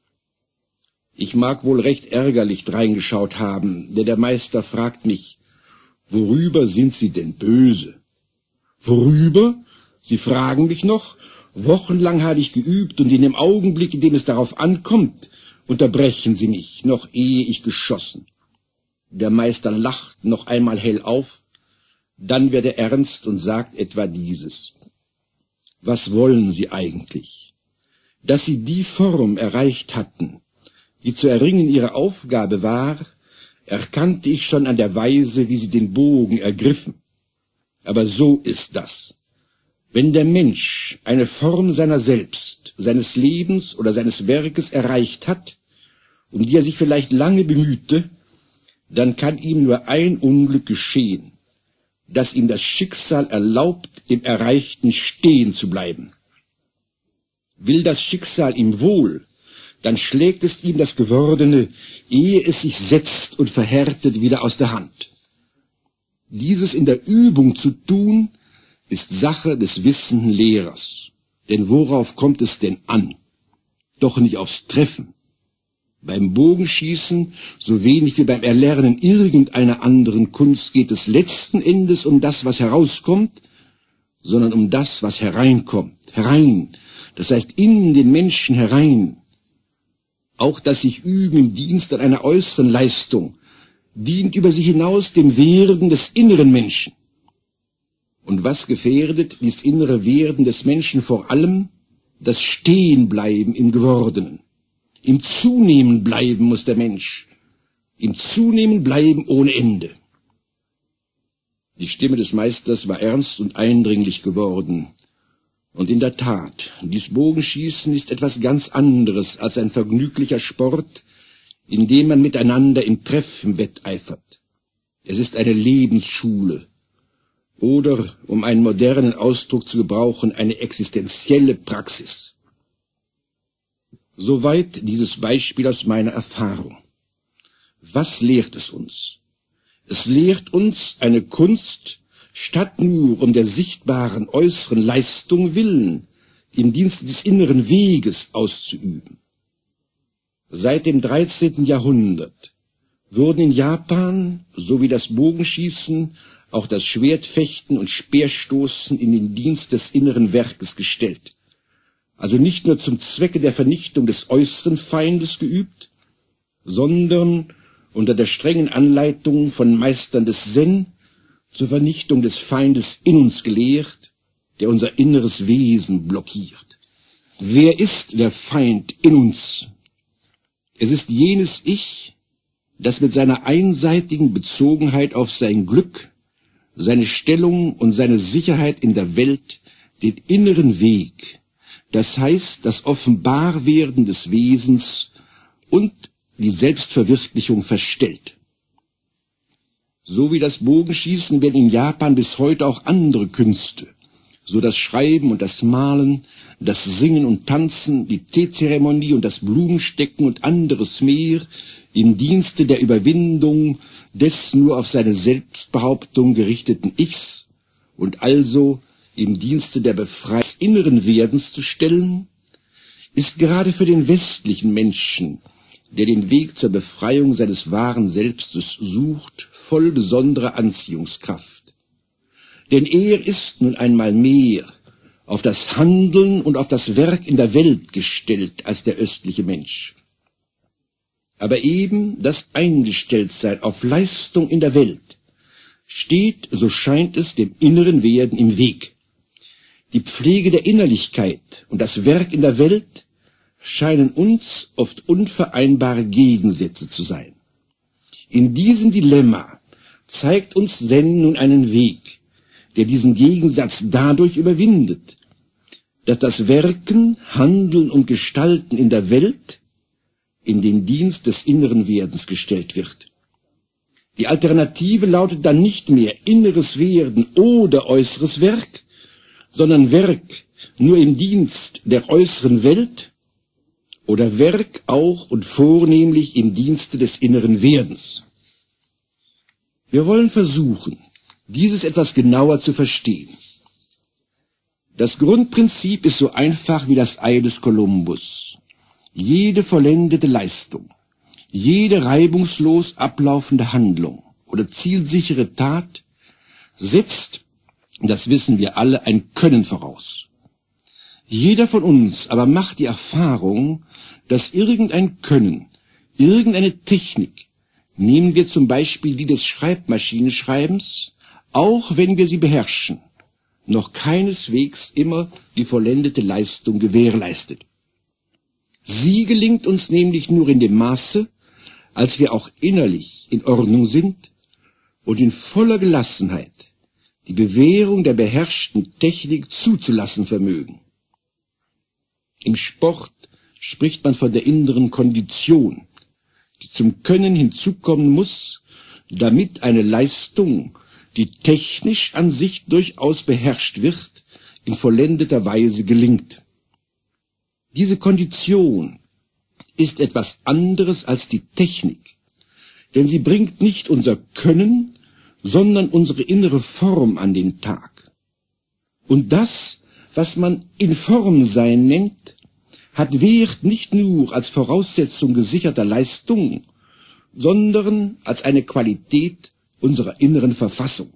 Ich mag wohl recht ärgerlich dreingeschaut haben, denn der Meister fragt mich, worüber sind Sie denn böse? Worüber? Sie fragen mich noch? Wochenlang habe ich geübt, und in dem Augenblick, in dem es darauf ankommt, unterbrechen Sie mich, noch ehe ich geschossen. Der Meister lacht noch einmal hell auf, dann wird er ernst und sagt etwa dieses. Was wollen Sie eigentlich? Dass Sie die Form erreicht hatten, die zu erringen ihre Aufgabe war, erkannte ich schon an der Weise, wie sie den Bogen ergriffen. Aber so ist das. Wenn der Mensch eine Form seiner selbst, seines Lebens oder seines Werkes erreicht hat, um die er sich vielleicht lange bemühte, dann kann ihm nur ein Unglück geschehen, dass ihm das Schicksal erlaubt, im Erreichten stehen zu bleiben. Will das Schicksal ihm wohl, dann schlägt es ihm das Gewordene, ehe es sich setzt und verhärtet, wieder aus der Hand. Dieses in der Übung zu tun, ist Sache des wissenden Lehrers. Denn worauf kommt es denn an? Doch nicht aufs Treffen. Beim Bogenschießen, so wenig wie beim Erlernen irgendeiner anderen Kunst, geht es letzten Endes um das, was herauskommt, sondern um das, was hereinkommt. Herein, das heißt in den Menschen herein. Auch das sich Üben im Dienst an einer äußeren Leistung dient über sich hinaus dem Werden des inneren Menschen. Und was gefährdet dies innere Werden des Menschen vor allem? Das Stehenbleiben im Gewordenen. Im Zunehmen bleiben muss der Mensch. Im Zunehmen bleiben ohne Ende. Die Stimme des Meisters war ernst und eindringlich geworden. Und in der Tat, dies Bogenschießen ist etwas ganz anderes als ein vergnüglicher Sport, in dem man miteinander im Treffen wetteifert. Es ist eine Lebensschule oder, um einen modernen Ausdruck zu gebrauchen, eine existenzielle Praxis. Soweit dieses Beispiel aus meiner Erfahrung. Was lehrt es uns? Es lehrt uns eine Kunst, statt nur um der sichtbaren äußeren Leistung willen, im Dienste des inneren Weges auszuüben. Seit dem dreizehnten Jahrhundert wurden in Japan, so wie das Bogenschießen, auch das Schwertfechten und Speerstoßen in den Dienst des inneren Werkes gestellt. Also nicht nur zum Zwecke der Vernichtung des äußeren Feindes geübt, sondern unter der strengen Anleitung von Meistern des Zen zur Vernichtung des Feindes in uns gelehrt, der unser inneres Wesen blockiert. Wer ist der Feind in uns? Es ist jenes Ich, das mit seiner einseitigen Bezogenheit auf sein Glück, seine Stellung und seine Sicherheit in der Welt den inneren Weg, das heißt das Offenbarwerden des Wesens und die Selbstverwirklichung verstellt. So wie das Bogenschießen werden in Japan bis heute auch andere Künste, so das Schreiben und das Malen, das Singen und Tanzen, die Teezeremonie und das Blumenstecken und anderes mehr im Dienste der Überwindung des nur auf seine Selbstbehauptung gerichteten Ichs und also im Dienste der Befreiung des inneren Werdens zu stellen, ist gerade für den westlichen Menschen, der den Weg zur Befreiung seines wahren Selbstes sucht, voll besonderer Anziehungskraft. Denn er ist nun einmal mehr auf das Handeln und auf das Werk in der Welt gestellt als der östliche Mensch. Aber eben das Eingestelltsein auf Leistung in der Welt steht, so scheint es, dem inneren Werden im Weg. Die Pflege der Innerlichkeit und das Werk in der Welt scheinen uns oft unvereinbare Gegensätze zu sein. In diesem Dilemma zeigt uns Zen nun einen Weg, der diesen Gegensatz dadurch überwindet, dass das Werken, Handeln und Gestalten in der Welt in den Dienst des inneren Werdens gestellt wird. Die Alternative lautet dann nicht mehr inneres Werden oder äußeres Werk, sondern Werk nur im Dienst der äußeren Welt oder Werk auch und vornehmlich im Dienste des inneren Werdens. Wir wollen versuchen, dieses etwas genauer zu verstehen. Das Grundprinzip ist so einfach wie das Ei des Kolumbus. Jede vollendete Leistung, jede reibungslos ablaufende Handlung oder zielsichere Tat setzt, das wissen wir alle, ein Können voraus. Jeder von uns aber macht die Erfahrung, dass irgendein Können, irgendeine Technik, nehmen wir zum Beispiel die des Schreibmaschinenschreibens, auch wenn wir sie beherrschen, noch keineswegs immer die vollendete Leistung gewährleistet. Sie gelingt uns nämlich nur in dem Maße, als wir auch innerlich in Ordnung sind und in voller Gelassenheit die Bewährung der beherrschten Technik zuzulassen vermögen. Im Sport spricht man von der inneren Kondition, die zum Können hinzukommen muss, damit eine Leistung, die technisch an sich durchaus beherrscht wird, in vollendeter Weise gelingt. Diese Kondition ist etwas anderes als die Technik, denn sie bringt nicht unser Können, sondern unsere innere Form an den Tag. Und das, was man in Form sein nennt, hat Wert nicht nur als Voraussetzung gesicherter Leistung, sondern als eine Qualität unserer inneren Verfassung.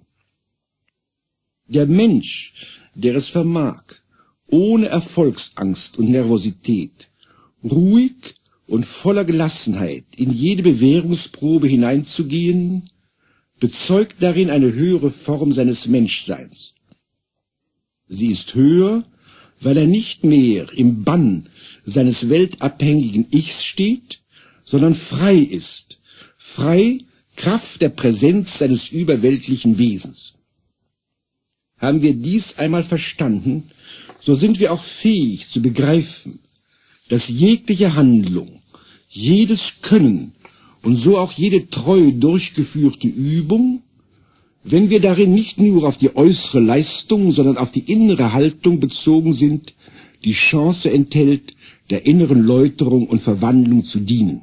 Der Mensch, der es vermag, ohne Erfolgsangst und Nervosität, ruhig und voller Gelassenheit in jede Bewährungsprobe hineinzugehen, bezeugt darin eine höhere Form seines Menschseins. Sie ist höher, weil er nicht mehr im Bann seines weltabhängigen Ichs steht, sondern frei ist, frei Kraft der Präsenz seines überweltlichen Wesens. Haben wir dies einmal verstanden, so sind wir auch fähig zu begreifen, dass jegliche Handlung, jedes Können und so auch jede treu durchgeführte Übung, wenn wir darin nicht nur auf die äußere Leistung, sondern auf die innere Haltung bezogen sind, die Chance enthält, der inneren Läuterung und Verwandlung zu dienen.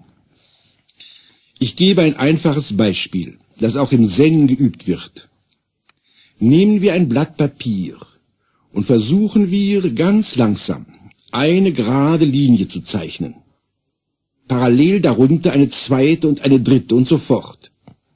Ich gebe ein einfaches Beispiel, das auch im Zen geübt wird. Nehmen wir ein Blatt Papier und versuchen wir ganz langsam eine gerade Linie zu zeichnen. Parallel darunter eine zweite und eine dritte und so fort.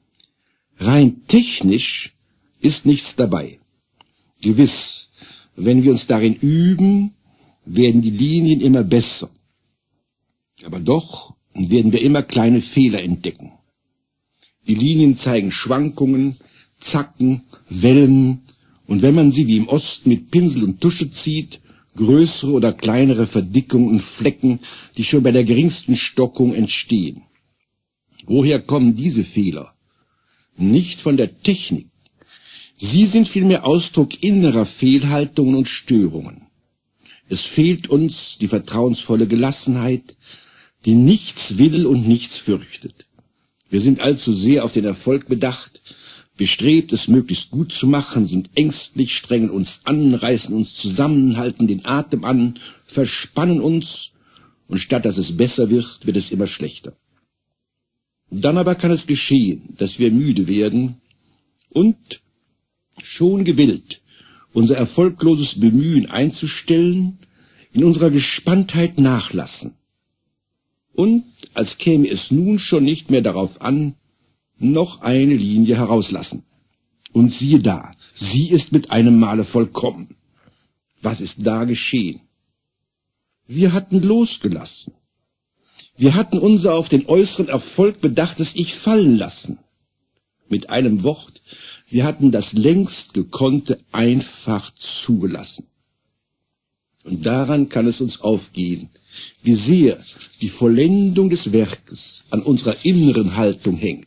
Rein technisch ist nichts dabei. Gewiss, wenn wir uns darin üben, werden die Linien immer besser. Aber doch werden wir immer kleine Fehler entdecken. Die Linien zeigen Schwankungen, Zacken, Wellen und wenn man sie wie im Osten mit Pinsel und Tusche zieht, größere oder kleinere Verdickungen und Flecken, die schon bei der geringsten Stockung entstehen. Woher kommen diese Fehler? Nicht von der Technik. Sie sind vielmehr Ausdruck innerer Fehlhaltungen und Störungen. Es fehlt uns die vertrauensvolle Gelassenheit, die nichts will und nichts fürchtet. Wir sind allzu sehr auf den Erfolg bedacht, bestrebt, es möglichst gut zu machen, sind ängstlich, strengen uns an, reißen uns zusammen, halten den Atem an, verspannen uns, und statt dass es besser wird, wird es immer schlechter. Dann aber kann es geschehen, dass wir müde werden und, schon gewillt, unser erfolgloses Bemühen einzustellen, in unserer Gespanntheit nachlassen. Und, als käme es nun schon nicht mehr darauf an, noch eine Linie herauslassen. Und siehe da, sie ist mit einem Male vollkommen. Was ist da geschehen? Wir hatten losgelassen. Wir hatten unser auf den äußeren Erfolg bedachtes Ich fallen lassen. Mit einem Wort, wir hatten das längst Gekonnte einfach zugelassen. Und daran kann es uns aufgehen, wie sehr die Vollendung des Werkes an unserer inneren Haltung hängt.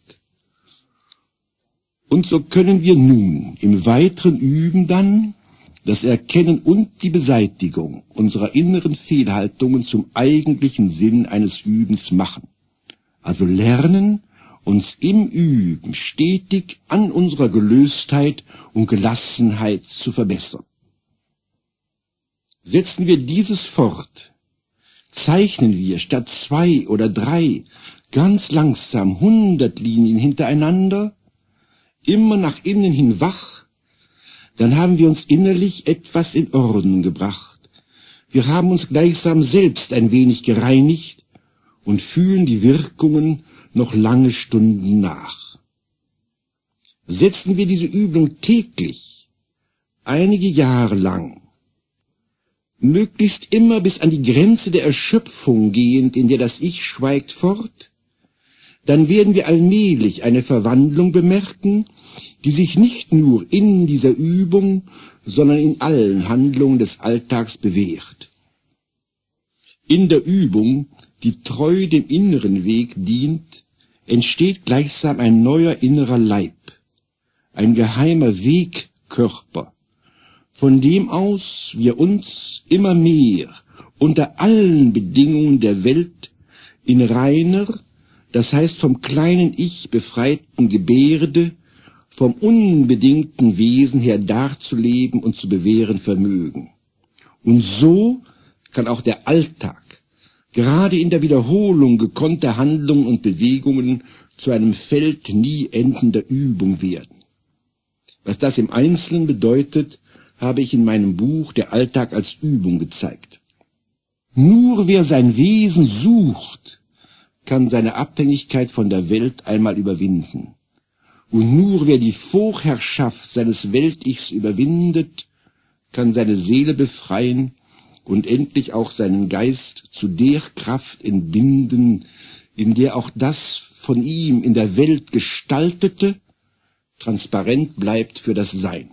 Und so können wir nun im weiteren Üben dann das Erkennen und die Beseitigung unserer inneren Fehlhaltungen zum eigentlichen Sinn eines Übens machen. Also lernen, uns im Üben stetig an unserer Gelöstheit und Gelassenheit zu verbessern. Setzen wir dieses fort, zeichnen wir statt zwei oder drei ganz langsam hundert Linien hintereinander, immer nach innen hin wach, dann haben wir uns innerlich etwas in Ordnung gebracht. Wir haben uns gleichsam selbst ein wenig gereinigt und fühlen die Wirkungen noch lange Stunden nach. Setzen wir diese Übung täglich, einige Jahre lang, möglichst immer bis an die Grenze der Erschöpfung gehend, in der das Ich schweigt, fort, dann werden wir allmählich eine Verwandlung bemerken, die sich nicht nur in dieser Übung, sondern in allen Handlungen des Alltags bewährt. In der Übung, die treu dem inneren Weg dient, entsteht gleichsam ein neuer innerer Leib, ein geheimer Wegkörper, von dem aus wir uns immer mehr unter allen Bedingungen der Welt in reiner, das heißt vom kleinen Ich befreiten Gebärde, vom unbedingten Wesen her darzuleben und zu bewähren vermögen. Und so kann auch der Alltag, gerade in der Wiederholung gekonnter Handlungen und Bewegungen, zu einem Feld nie endender Übung werden. Was das im Einzelnen bedeutet, habe ich in meinem Buch Der Alltag als Übung gezeigt. Nur wer sein Wesen sucht, kann seine Abhängigkeit von der Welt einmal überwinden. Und nur wer die Vorherrschaft seines Weltichs überwindet, kann seine Seele befreien und endlich auch seinen Geist zu der Kraft entbinden, in der auch das von ihm in der Welt Gestaltete transparent bleibt für das Sein.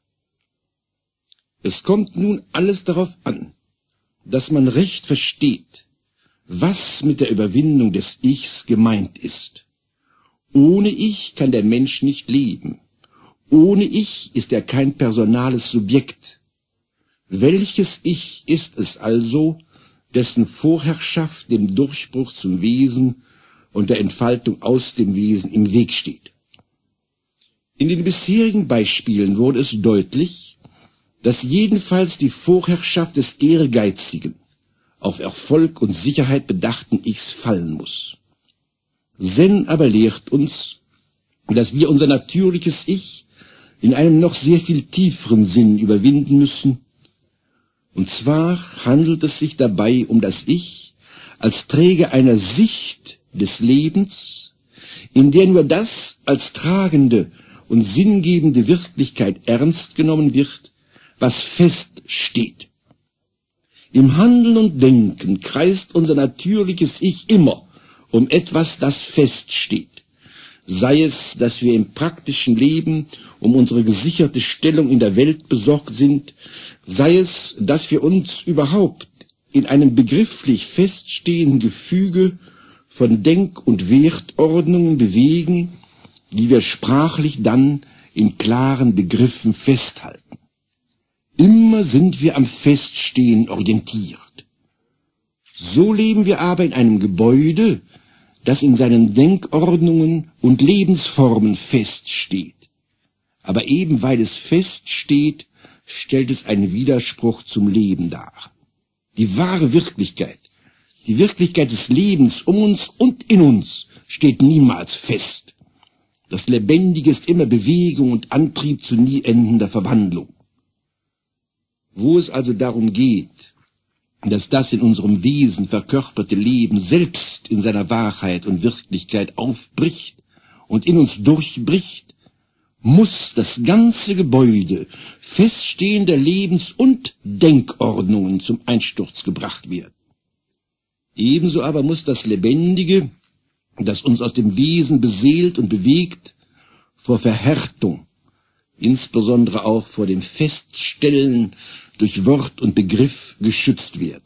Es kommt nun alles darauf an, dass man recht versteht, was mit der Überwindung des Ichs gemeint ist. Ohne Ich kann der Mensch nicht leben. Ohne Ich ist er kein personales Subjekt. Welches Ich ist es also, dessen Vorherrschaft dem Durchbruch zum Wesen und der Entfaltung aus dem Wesen im Weg steht? In den bisherigen Beispielen wurde es deutlich, dass jedenfalls die Vorherrschaft des ehrgeizigen, auf Erfolg und Sicherheit bedachten Ichs fallen muss. Zen aber lehrt uns, dass wir unser natürliches Ich in einem noch sehr viel tieferen Sinn überwinden müssen. Und zwar handelt es sich dabei um das Ich als Träger einer Sicht des Lebens, in der nur das als tragende und sinngebende Wirklichkeit ernst genommen wird, was feststeht. Im Handeln und Denken kreist unser natürliches Ich immer um etwas, das feststeht. Sei es, dass wir im praktischen Leben um unsere gesicherte Stellung in der Welt besorgt sind, sei es, dass wir uns überhaupt in einem begrifflich feststehenden Gefüge von Denk- und Wertordnungen bewegen, die wir sprachlich dann in klaren Begriffen festhalten. Immer sind wir am Feststehen orientiert. So leben wir aber in einem Gebäude, das in seinen Denkordnungen und Lebensformen feststeht. Aber eben weil es feststeht, stellt es einen Widerspruch zum Leben dar. Die wahre Wirklichkeit, die Wirklichkeit des Lebens um uns und in uns, steht niemals fest. Das Lebendige ist immer Bewegung und Antrieb zu nie endender Verwandlung. Wo es also darum geht, dass das in unserem Wesen verkörperte Leben selbst in seiner Wahrheit und Wirklichkeit aufbricht und in uns durchbricht, muss das ganze Gebäude feststehender Lebens- und Denkordnungen zum Einsturz gebracht werden. Ebenso aber muss das Lebendige, das uns aus dem Wesen beseelt und bewegt, vor Verhärtung, insbesondere auch vor dem Feststellen durch Wort und Begriff geschützt werden.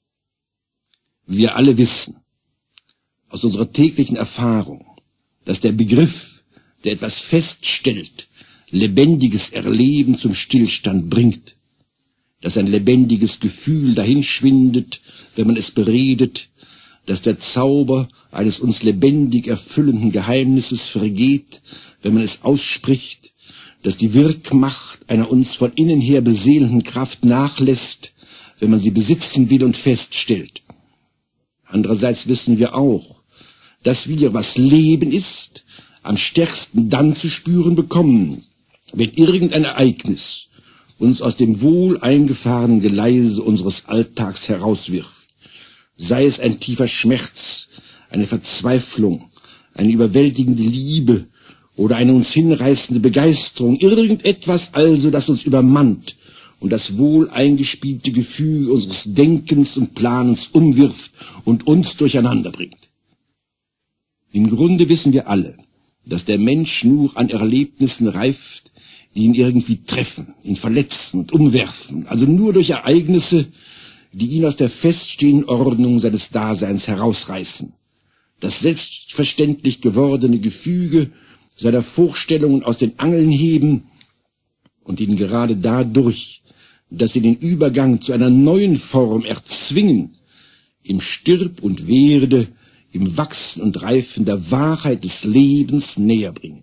Wir alle wissen aus unserer täglichen Erfahrung, dass der Begriff, der etwas feststellt, lebendiges Erleben zum Stillstand bringt, dass ein lebendiges Gefühl dahinschwindet, wenn man es beredet, dass der Zauber eines uns lebendig erfüllenden Geheimnisses vergeht, wenn man es ausspricht, dass die Wirkmacht einer uns von innen her beseelenden Kraft nachlässt, wenn man sie besitzen will und feststellt. Andererseits wissen wir auch, dass wir, was Leben ist, am stärksten dann zu spüren bekommen, wenn irgendein Ereignis uns aus dem wohl eingefahrenen Geleise unseres Alltags herauswirft. Sei es ein tiefer Schmerz, eine Verzweiflung, eine überwältigende Liebe oder eine uns hinreißende Begeisterung, irgendetwas also, das uns übermannt und das wohl eingespielte Gefühl unseres Denkens und Planens umwirft und uns durcheinander bringt. Im Grunde wissen wir alle, dass der Mensch nur an Erlebnissen reift, die ihn irgendwie treffen, ihn verletzen und umwerfen, also nur durch Ereignisse, die ihn aus der feststehenden Ordnung seines Daseins herausreißen. Das selbstverständlich gewordene Gefüge seiner Vorstellungen aus den Angeln heben und ihn gerade dadurch, dass sie den Übergang zu einer neuen Form erzwingen, im Stirb und Werde, im Wachsen und Reifen der Wahrheit des Lebens näher bringen.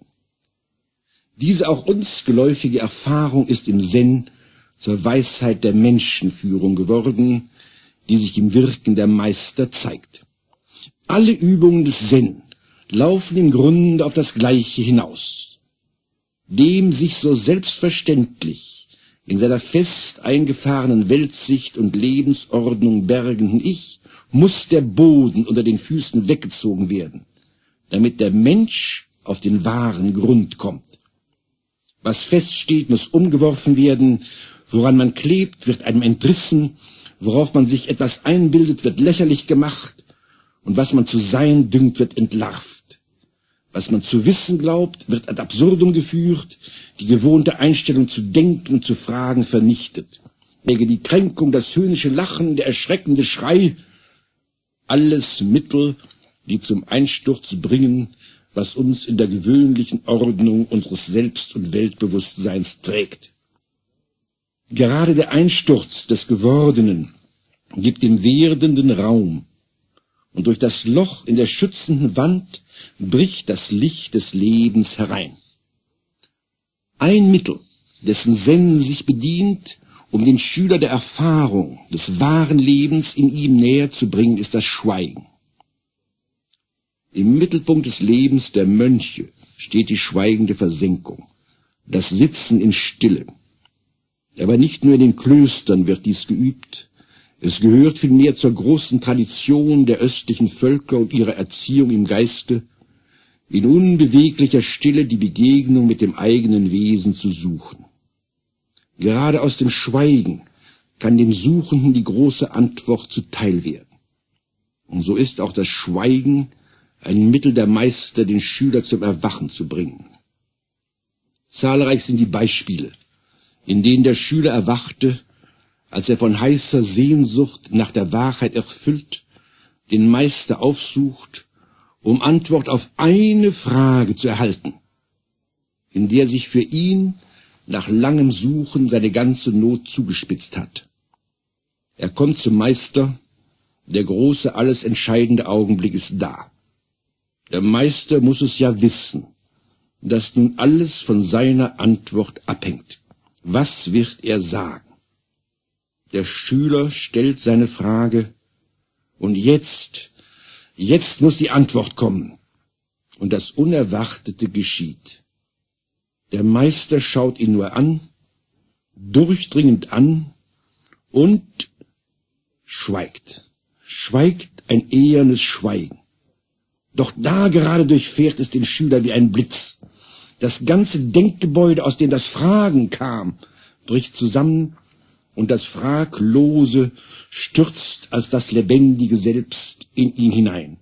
Diese auch uns geläufige Erfahrung ist im Zen zur Weisheit der Menschenführung geworden, die sich im Wirken der Meister zeigt. Alle Übungen des Zen laufen im Grunde auf das Gleiche hinaus. Dem sich so selbstverständlich in seiner fest eingefahrenen Weltsicht und Lebensordnung bergenden Ich muss der Boden unter den Füßen weggezogen werden, damit der Mensch auf den wahren Grund kommt. Was feststeht, muss umgeworfen werden, woran man klebt, wird einem entrissen, worauf man sich etwas einbildet, wird lächerlich gemacht, und was man zu sein dünkt, wird entlarvt. Was man zu wissen glaubt, wird ad absurdum geführt, die gewohnte Einstellung zu denken und zu fragen vernichtet. Läge die Kränkung, das höhnische Lachen, der erschreckende Schrei, alles Mittel, die zum Einsturz bringen, was uns in der gewöhnlichen Ordnung unseres Selbst- und Weltbewusstseins trägt. Gerade der Einsturz des Gewordenen gibt dem Werdenden Raum, und durch das Loch in der schützenden Wand bricht das Licht des Lebens herein. Ein Mittel, dessen Zen sich bedient, um den Schüler der Erfahrung des wahren Lebens in ihm näher zu bringen, ist das Schweigen. Im Mittelpunkt des Lebens der Mönche steht die schweigende Versenkung, das Sitzen in Stille. Aber nicht nur in den Klöstern wird dies geübt, es gehört vielmehr zur großen Tradition der östlichen Völker und ihrer Erziehung im Geiste, in unbeweglicher Stille die Begegnung mit dem eigenen Wesen zu suchen. Gerade aus dem Schweigen kann dem Suchenden die große Antwort zuteil werden. Und so ist auch das Schweigen ein Mittel der Meister, den Schüler zum Erwachen zu bringen. Zahlreich sind die Beispiele, in denen der Schüler erwachte, als er von heißer Sehnsucht nach der Wahrheit erfüllt, den Meister aufsucht, um Antwort auf eine Frage zu erhalten, in der sich für ihn nach langem Suchen seine ganze Not zugespitzt hat. Er kommt zum Meister, Der große, alles entscheidende Augenblick ist da. Der Meister muss es ja wissen, dass nun alles von seiner Antwort abhängt. Was wird er sagen? Der Schüler stellt seine Frage, und jetzt, jetzt muss die Antwort kommen. Und das Unerwartete geschieht. Der Meister schaut ihn nur an, durchdringend an, und schweigt. Schweigt ein ehernes Schweigen. Doch da gerade durchfährt es den Schüler wie ein Blitz. Das ganze Denkgebäude, aus dem das Fragen kam, bricht zusammen, und das Fraglose stürzt als das Lebendige selbst in ihn hinein.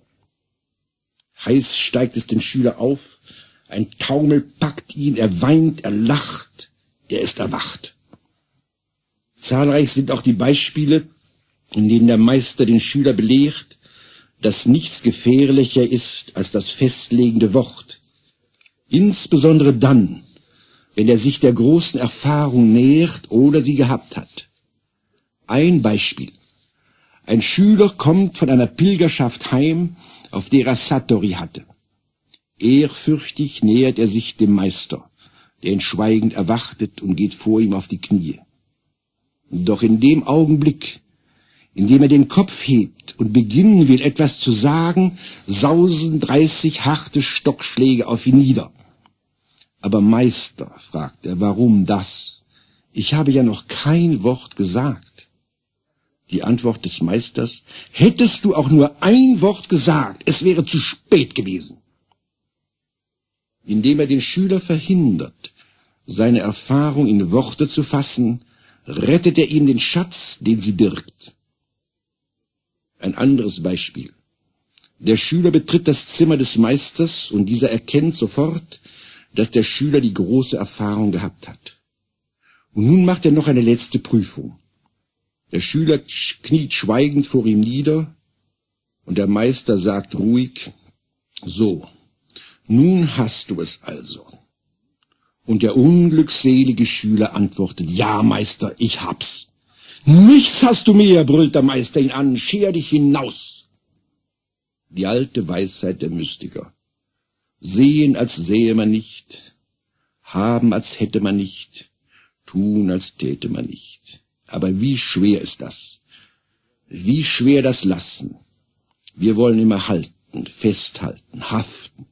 Heiß steigt es dem Schüler auf, ein Taumel packt ihn, er weint, er lacht, er ist erwacht. Zahlreich sind auch die Beispiele, in denen der Meister den Schüler belehrt, dass nichts gefährlicher ist als das festlegende Wort. Insbesondere dann, wenn er sich der großen Erfahrung nähert oder sie gehabt hat. Ein Beispiel. Ein Schüler kommt von einer Pilgerschaft heim, auf der er Satori hatte. Ehrfürchtig nähert er sich dem Meister, der ihn schweigend erwartet, und geht vor ihm auf die Knie. Doch in dem Augenblick, in dem er den Kopf hebt und beginnen will, etwas zu sagen, sausen dreißig harte Stockschläge auf ihn nieder. Aber Meister, fragt er, warum das? Ich habe ja noch kein Wort gesagt. Die Antwort des Meisters: Hättest du auch nur ein Wort gesagt, es wäre zu spät gewesen. Indem er den Schüler verhindert, seine Erfahrung in Worte zu fassen, rettet er ihm den Schatz, den sie birgt. Ein anderes Beispiel. Der Schüler betritt das Zimmer des Meisters, und dieser erkennt sofort, dass der Schüler die große Erfahrung gehabt hat. Und nun macht er noch eine letzte Prüfung. Der Schüler kniet schweigend vor ihm nieder, und der Meister sagt ruhig: So, nun hast du es also. Und der unglückselige Schüler antwortet: Ja, Meister, ich hab's. Nichts hast du mehr, brüllt der Meister ihn an, scher dich hinaus. Die alte Weisheit der Mystiker. Sehen, als sähe man nicht, haben, als hätte man nicht, tun, als täte man nicht. Aber wie schwer ist das? Wie schwer das Lassen? Wir wollen immer halten, festhalten, haften.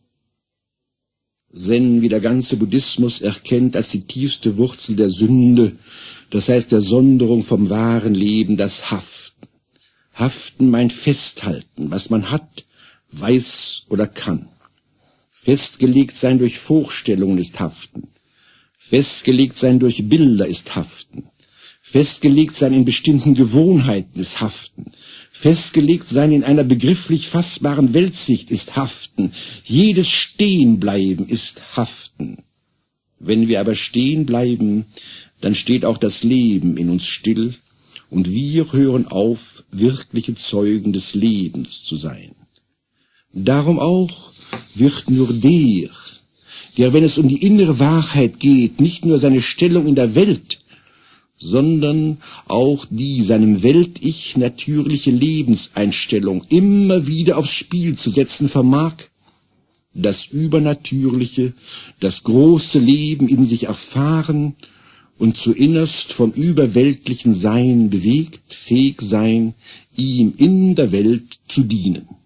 Zen wie der ganze Buddhismus erkennt als die tiefste Wurzel der Sünde, das heißt der Sonderung vom wahren Leben, das Haften. Haften meint Festhalten, was man hat, weiß oder kann. Festgelegt sein durch Vorstellungen ist Haften. Festgelegt sein durch Bilder ist Haften. Festgelegt sein in bestimmten Gewohnheiten ist Haften. Festgelegt sein in einer begrifflich fassbaren Weltsicht ist Haften. Jedes Stehenbleiben ist Haften. Wenn wir aber stehen bleiben, dann steht auch das Leben in uns still, und wir hören auf, wirkliche Zeugen des Lebens zu sein. Darum auch wird nur der, der, wenn es um die innere Wahrheit geht, nicht nur seine Stellung in der Welt, sondern auch die seinem Welt-Ich natürliche Lebenseinstellung immer wieder aufs Spiel zu setzen vermag, das Übernatürliche, das große Leben in sich erfahren und zu innerst vom überweltlichen Sein bewegt, fähig sein, ihm in der Welt zu dienen.